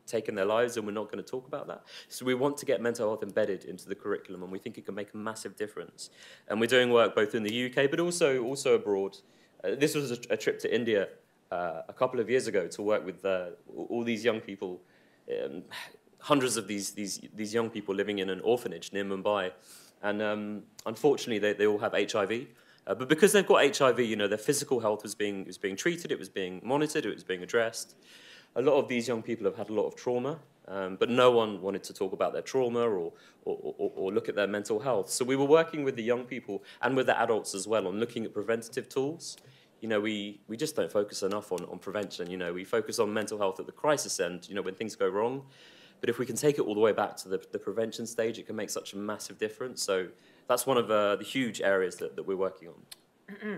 taken their lives, and we're not going to talk about that. So we want to get mental health embedded into the curriculum, and we think it can make a massive difference. And we're doing work both in the U K, but also also abroad. Uh, this was a, a trip to India uh, a couple of years ago to work with uh, all these young people, um, hundreds of these these these young people living in an orphanage near Mumbai, and um, unfortunately they they all have H I V. Uh, but because they've got H I V, you know, their physical health was being was being treated, it was being monitored, it was being addressed. A lot of these young people have had a lot of trauma, um, but no one wanted to talk about their trauma or, or, or, or look at their mental health. So we were working with the young people and with the adults as well on looking at preventative tools. You know, we, we just don't focus enough on, on prevention. You know, we focus on mental health at the crisis end, you know, when things go wrong. But if we can take it all the way back to the, the prevention stage, it can make such a massive difference. So that's one of uh, the huge areas that, that we're working on.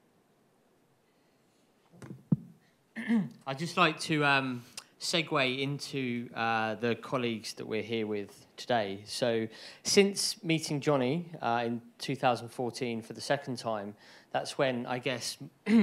I'd just like to um, segue into uh, the colleagues that we're here with today. So since meeting Johnny uh, in two thousand fourteen for the second time, that's when I guess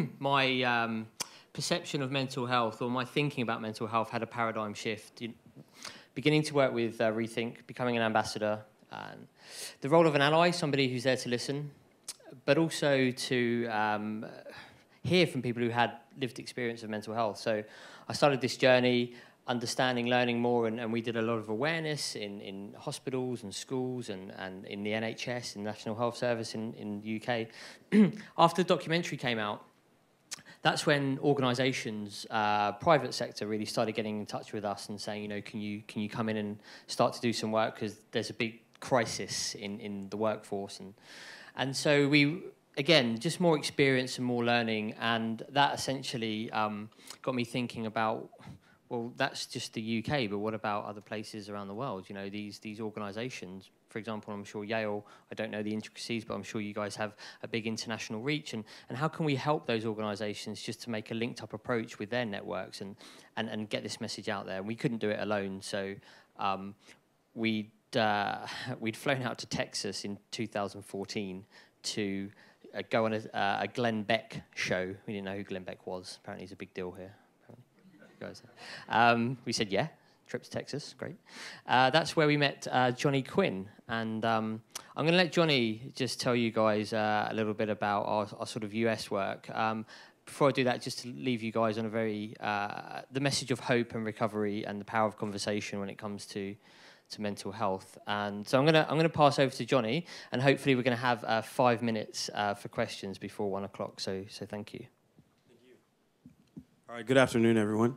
my um, perception of mental health or my thinking about mental health had a paradigm shift. You, beginning to work with uh, Rethink, becoming an ambassador, and the role of an ally, somebody who's there to listen, but also to um, hear from people who had lived experience of mental health. So I started this journey, understanding, learning more, and, and we did a lot of awareness in, in hospitals and schools and, and in the N H S, in National Health Service in, in the U K. After the documentary came out, that's when organisations, uh, private sector, really started getting in touch with us and saying, you know, can you can you come in and start to do some work, because there's a big crisis in, in the workforce. And and so we, again, just more experience and more learning, and that essentially um, got me thinking about, well, that's just the U K, but what about other places around the world? You know, these these organisations, for example, I'm sure Yale, I don't know the intricacies, but I'm sure you guys have a big international reach. And, and how can we help those organisations just to make a linked up approach with their networks and, and, and get this message out there? And we couldn't do it alone, so um, we'd, uh, we'd flown out to Texas in two thousand fourteen to uh, go on a, uh, a Glenn Beck show. We didn't know who Glenn Beck was. Apparently he's a big deal here. Guys. Um, we said, yeah, trip to Texas, great. Uh, that's where we met uh, Johnny Quinn. And um, I'm going to let Johnny just tell you guys uh, a little bit about our, our sort of U S work. Um, before I do that, just to leave you guys on a very, uh, the message of hope and recovery and the power of conversation when it comes to to mental health. And so I'm going to I'm going to pass over to Johnny, and hopefully we're going to have uh, five minutes uh, for questions before one o'clock. So so thank you. Thank you. All right. Good afternoon, everyone.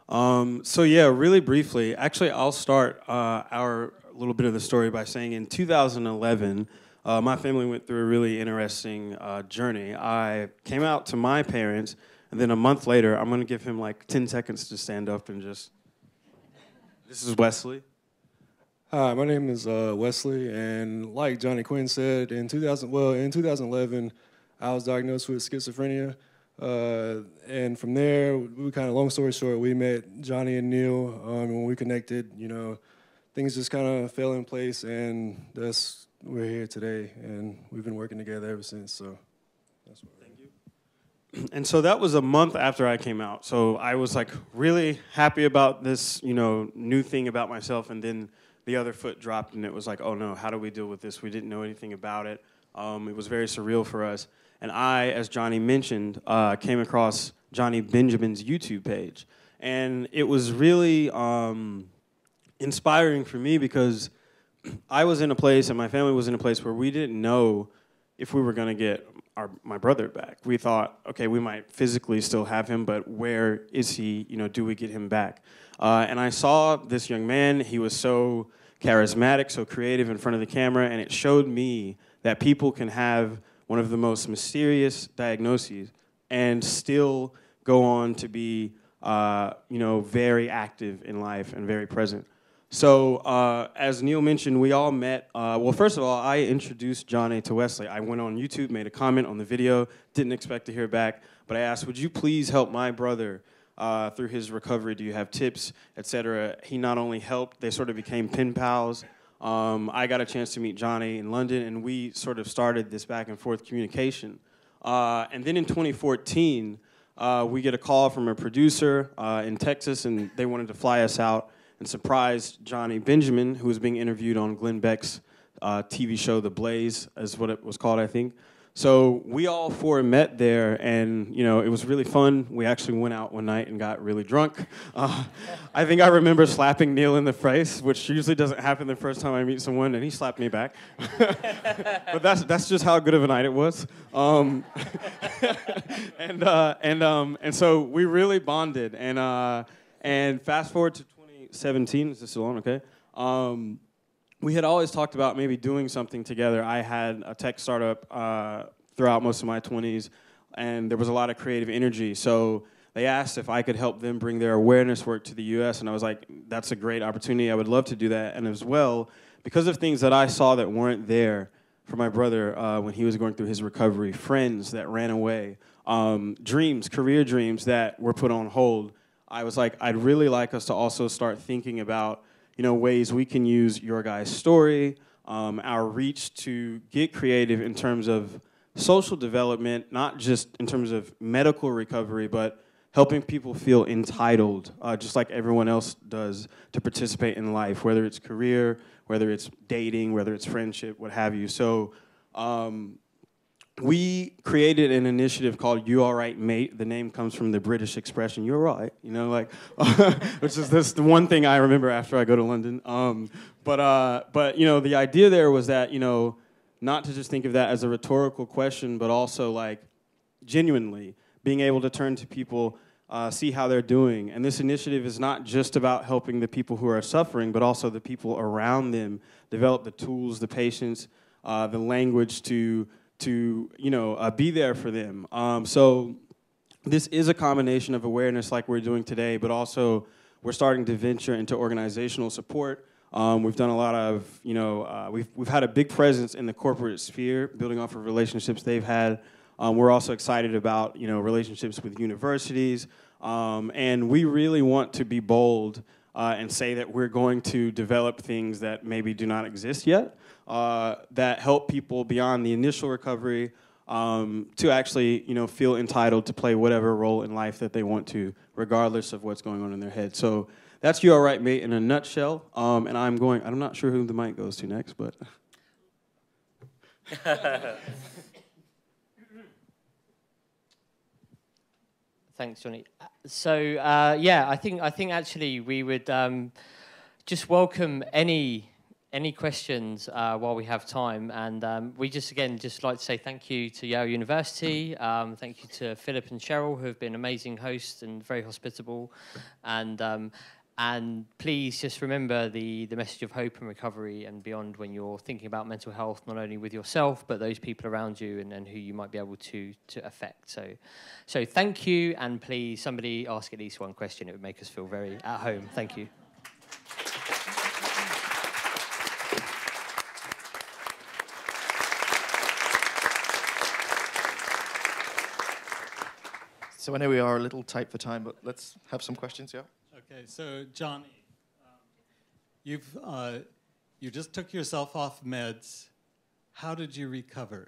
Um, so yeah, really briefly, actually, I'll start uh, our little bit of the story by saying in two thousand eleven, uh, my family went through a really interesting uh, journey. I came out to my parents, and then a month later, I'm going to give him like ten seconds to stand up and just. This is Wesley. Hi, my name is uh, Wesley, and like Johnny Quinn said, in two thousand, well, in two thousand eleven, I was diagnosed with schizophrenia. Uh, and from there, we kind of, long story short, we met Johnny and Neil. Um, and when we connected, you know, things just kind of fell in place, and that's, we're here today, and we've been working together ever since, so that's what we're Thank you. And so that was a month after I came out. So I was like really happy about this, you know, new thing about myself, and then the other foot dropped, and it was like, oh no, how do we deal with this? We didn't know anything about it. Um, it was very surreal for us. And I, as Johnny mentioned, uh, came across Johnny Benjamin's YouTube page. And it was really um, inspiring for me because I was in a place, and my family was in a place where we didn't know if we were going to get our, my brother back. We thought, okay, we might physically still have him, but where is he? You know, do we get him back? Uh, and I saw this young man. He was so charismatic, so creative in front of the camera, and it showed me that people can have one of the most mysterious diagnoses and still go on to be, uh, you know, very active in life and very present. So uh, as Neil mentioned, we all met. Uh, well, first of all, I introduced Johnny to Wesley. I went on YouTube, made a comment on the video, didn't expect to hear back, but I asked, would you please help my brother uh, through his recovery? Do you have tips, et cetera? He not only helped, they sort of became pen pals. Um, I got a chance to meet Johnny in London, and we sort of started this back and forth communication. Uh, and then in twenty fourteen, uh, we get a call from a producer uh, in Texas, and they wanted to fly us out. and surprised Johnny Benjamin, who was being interviewed on Glenn Beck's uh, T V show The Blaze, is what it was called, I think. So we all four met there, and you know, it was really fun. We actually went out one night and got really drunk. Uh, I think I remember slapping Neil in the face, which usually doesn't happen the first time I meet someone, and he slapped me back. But that's that's just how good of a night it was. Um, and uh, and um, and so we really bonded. And uh, and fast forward to twenty seventeen. Is this still on? Okay. Um, We had always talked about maybe doing something together. I had a tech startup uh, throughout most of my twenties, and there was a lot of creative energy. So they asked if I could help them bring their awareness work to the U S, and I was like, that's a great opportunity. I would love to do that. And as well, because of things that I saw that weren't there for my brother uh, when he was going through his recovery, friends that ran away, um, dreams, career dreams that were put on hold, I was like, I'd really like us to also start thinking about you know, ways we can use your guys' story, um, our reach to get creative in terms of social development, not just in terms of medical recovery, but helping people feel entitled, uh, just like everyone else does, to participate in life, whether it's career, whether it's dating, whether it's friendship, what have you. So um, we created an initiative called You All Right, Mate. The name comes from the British expression, you're right, you know, like, which is this the one thing I remember after I go to London. Um, but, uh, but, you know, the idea there was that, you know, not to just think of that as a rhetorical question, but also, like, genuinely being able to turn to people, uh, see how they're doing. And this initiative is not just about helping the people who are suffering, but also the people around them develop the tools, the patience, uh, the language to to, you know, uh, be there for them. Um, so this is a combination of awareness like we're doing today, but also we're starting to venture into organizational support. Um, we've done a lot of, you know, uh, we've, we've had a big presence in the corporate sphere, building off of relationships they've had. Um, we're also excited about, you know, relationships with universities. Um, and we really want to be bold uh, and say that we're going to develop things that maybe do not exist yet. Uh, that help people beyond the initial recovery um, to actually, you know, feel entitled to play whatever role in life that they want to, regardless of what's going on in their head. So that's You All Right, Mate, in a nutshell. Um, and I'm going, I'm not sure who the mic goes to next, but. Thanks, Johnny. So uh, yeah, I think I think actually we would um, just welcome any. Any questions uh, while we have time? And um, we just, again, just like to say thank you to Yale University. Um, thank you to Philip and Cheryl, who have been amazing hosts and very hospitable. And um, and please just remember the, the message of hope and recovery and beyond when you're thinking about mental health, not only with yourself, but those people around you and, and who you might be able to, to affect. So, so thank you, and please, somebody ask at least one question. It would make us feel very at home. Thank you. So I know we are a little tight for time, but let's have some questions, yeah? Okay, so Johnny, um, you've, uh, you just took yourself off meds. How did you recover?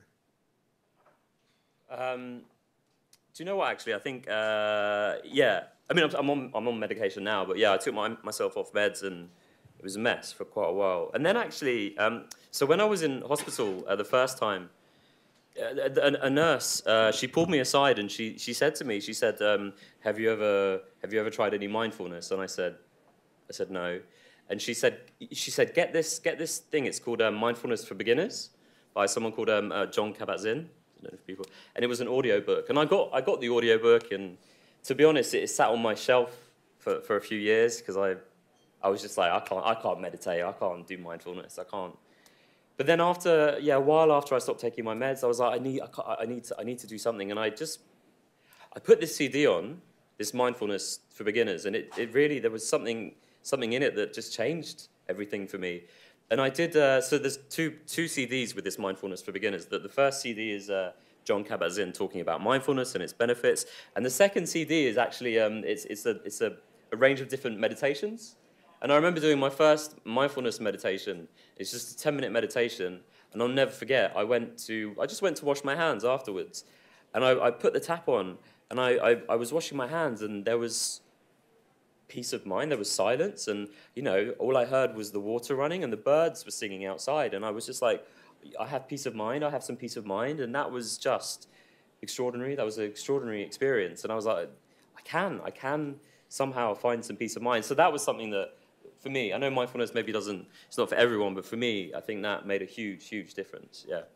Um, do you know what, actually? I think, uh, yeah. I mean, I'm, I'm, on, I'm on medication now, but yeah, I took my, myself off meds and it was a mess for quite a while. And then actually, um, so when I was in hospital uh, the first time, A, a, a nurse, uh, she pulled me aside and she, she said to me, she said, um, have you ever have you ever tried any mindfulness? And I said, I said no. And she said, she said, get this get this thing. It's called um, Mindfulness for Beginners by someone called um, uh, John Kabat-Zinn. I don't know if people. And it was an audio book. And I got I got the audio book, and to be honest, it, it sat on my shelf for, for a few years because I I was just like I can't I can't meditate. I can't do mindfulness. I can't. But then after, yeah, a while after I stopped taking my meds, I was like, I need, I, can't, I need, to, I need to do something. And I just, I put this C D on, this mindfulness for beginners, and it, it really, there was something, something in it that just changed everything for me. And I did, uh, so there's two, two C Ds with this mindfulness for beginners. The, the first C D is uh, John Kabat-Zinn talking about mindfulness and its benefits. And the second C D is actually, um, it's, it's, a, it's a, a range of different meditations. And I remember doing my first mindfulness meditation. It's just a ten minute meditation. And I'll never forget, I went to, I just went to wash my hands afterwards. And I, I put the tap on, and I, I, I was washing my hands, and there was, peace of mind. There was silence, and you know, all I heard was the water running and the birds were singing outside, and I was just like, I have peace of mind. I have some peace of mind, and that was just extraordinary. That was an extraordinary experience, and I was like, I can, I can somehow find some peace of mind. So that was something that, for me, I know mindfulness maybe doesn't, it's not for everyone, but for me, I think that made a huge, huge difference. Yeah.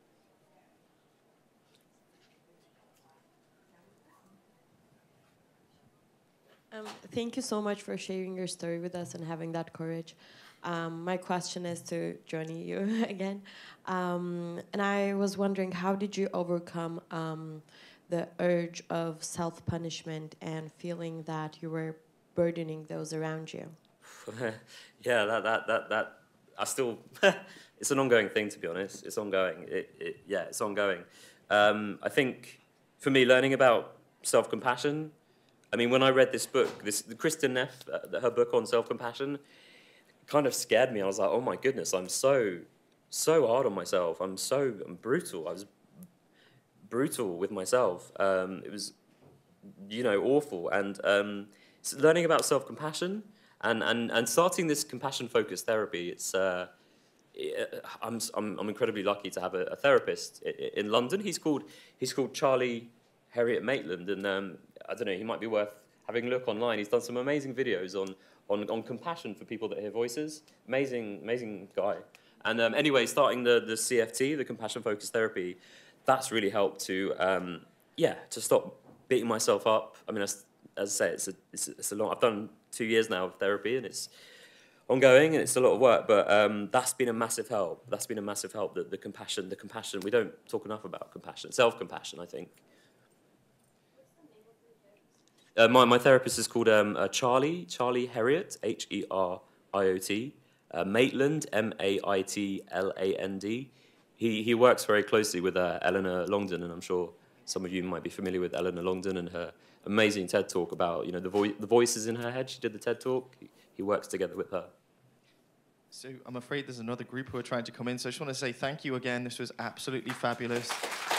Um, thank you so much for sharing your story with us and having that courage. Um, my question is to Johnny, you again. Um, and I was wondering, how did you overcome um, the urge of self-punishment and feeling that you were burdening those around you? Yeah, that, that, that, that, I still, it's an ongoing thing, to be honest. It's ongoing. It, it, yeah, it's ongoing. Um, I think, for me, learning about self-compassion, I mean, when I read this book, this Kristen Neff, uh, her book on self-compassion, kind of scared me. I was like, oh my goodness, I'm so, so hard on myself. I'm so I'm brutal. I was brutal with myself. Um, it was, you know, awful. And um, so learning about self-compassion and, and, and starting this compassion-focused therapy, it's, uh, it, I'm, I'm, I'm incredibly lucky to have a, a therapist in London. He's called, he's called Charlie Harriet Maitland, and um, I don't know, he might be worth having a look online. He's done some amazing videos on, on, on compassion for people that hear voices. Amazing, amazing guy. And um, anyway, starting the, the C F T, the compassion-focused therapy, that's really helped to, um, yeah, to stop beating myself up. I mean, as, as I say, it's a, it's, a, it's a long, I've done two years now of therapy, and it's ongoing, and it's a lot of work, but um, that's been a massive help. That's been a massive help, the, the compassion, the compassion. We don't talk enough about compassion, self-compassion, I think. Uh, my, my therapist is called um, uh, Charlie, Charlie Harriet, H E R I O T, uh, Maitland, M A I T L A N D. He, he works very closely with uh, Eleanor Longden, and I'm sure some of you might be familiar with Eleanor Longden and her amazing TED Talk about, you know, the, vo the voices in her head. She did the TED Talk. He, he works together with her. So I'm afraid there's another group who are trying to come in, so I just want to say thank you again. This was absolutely fabulous.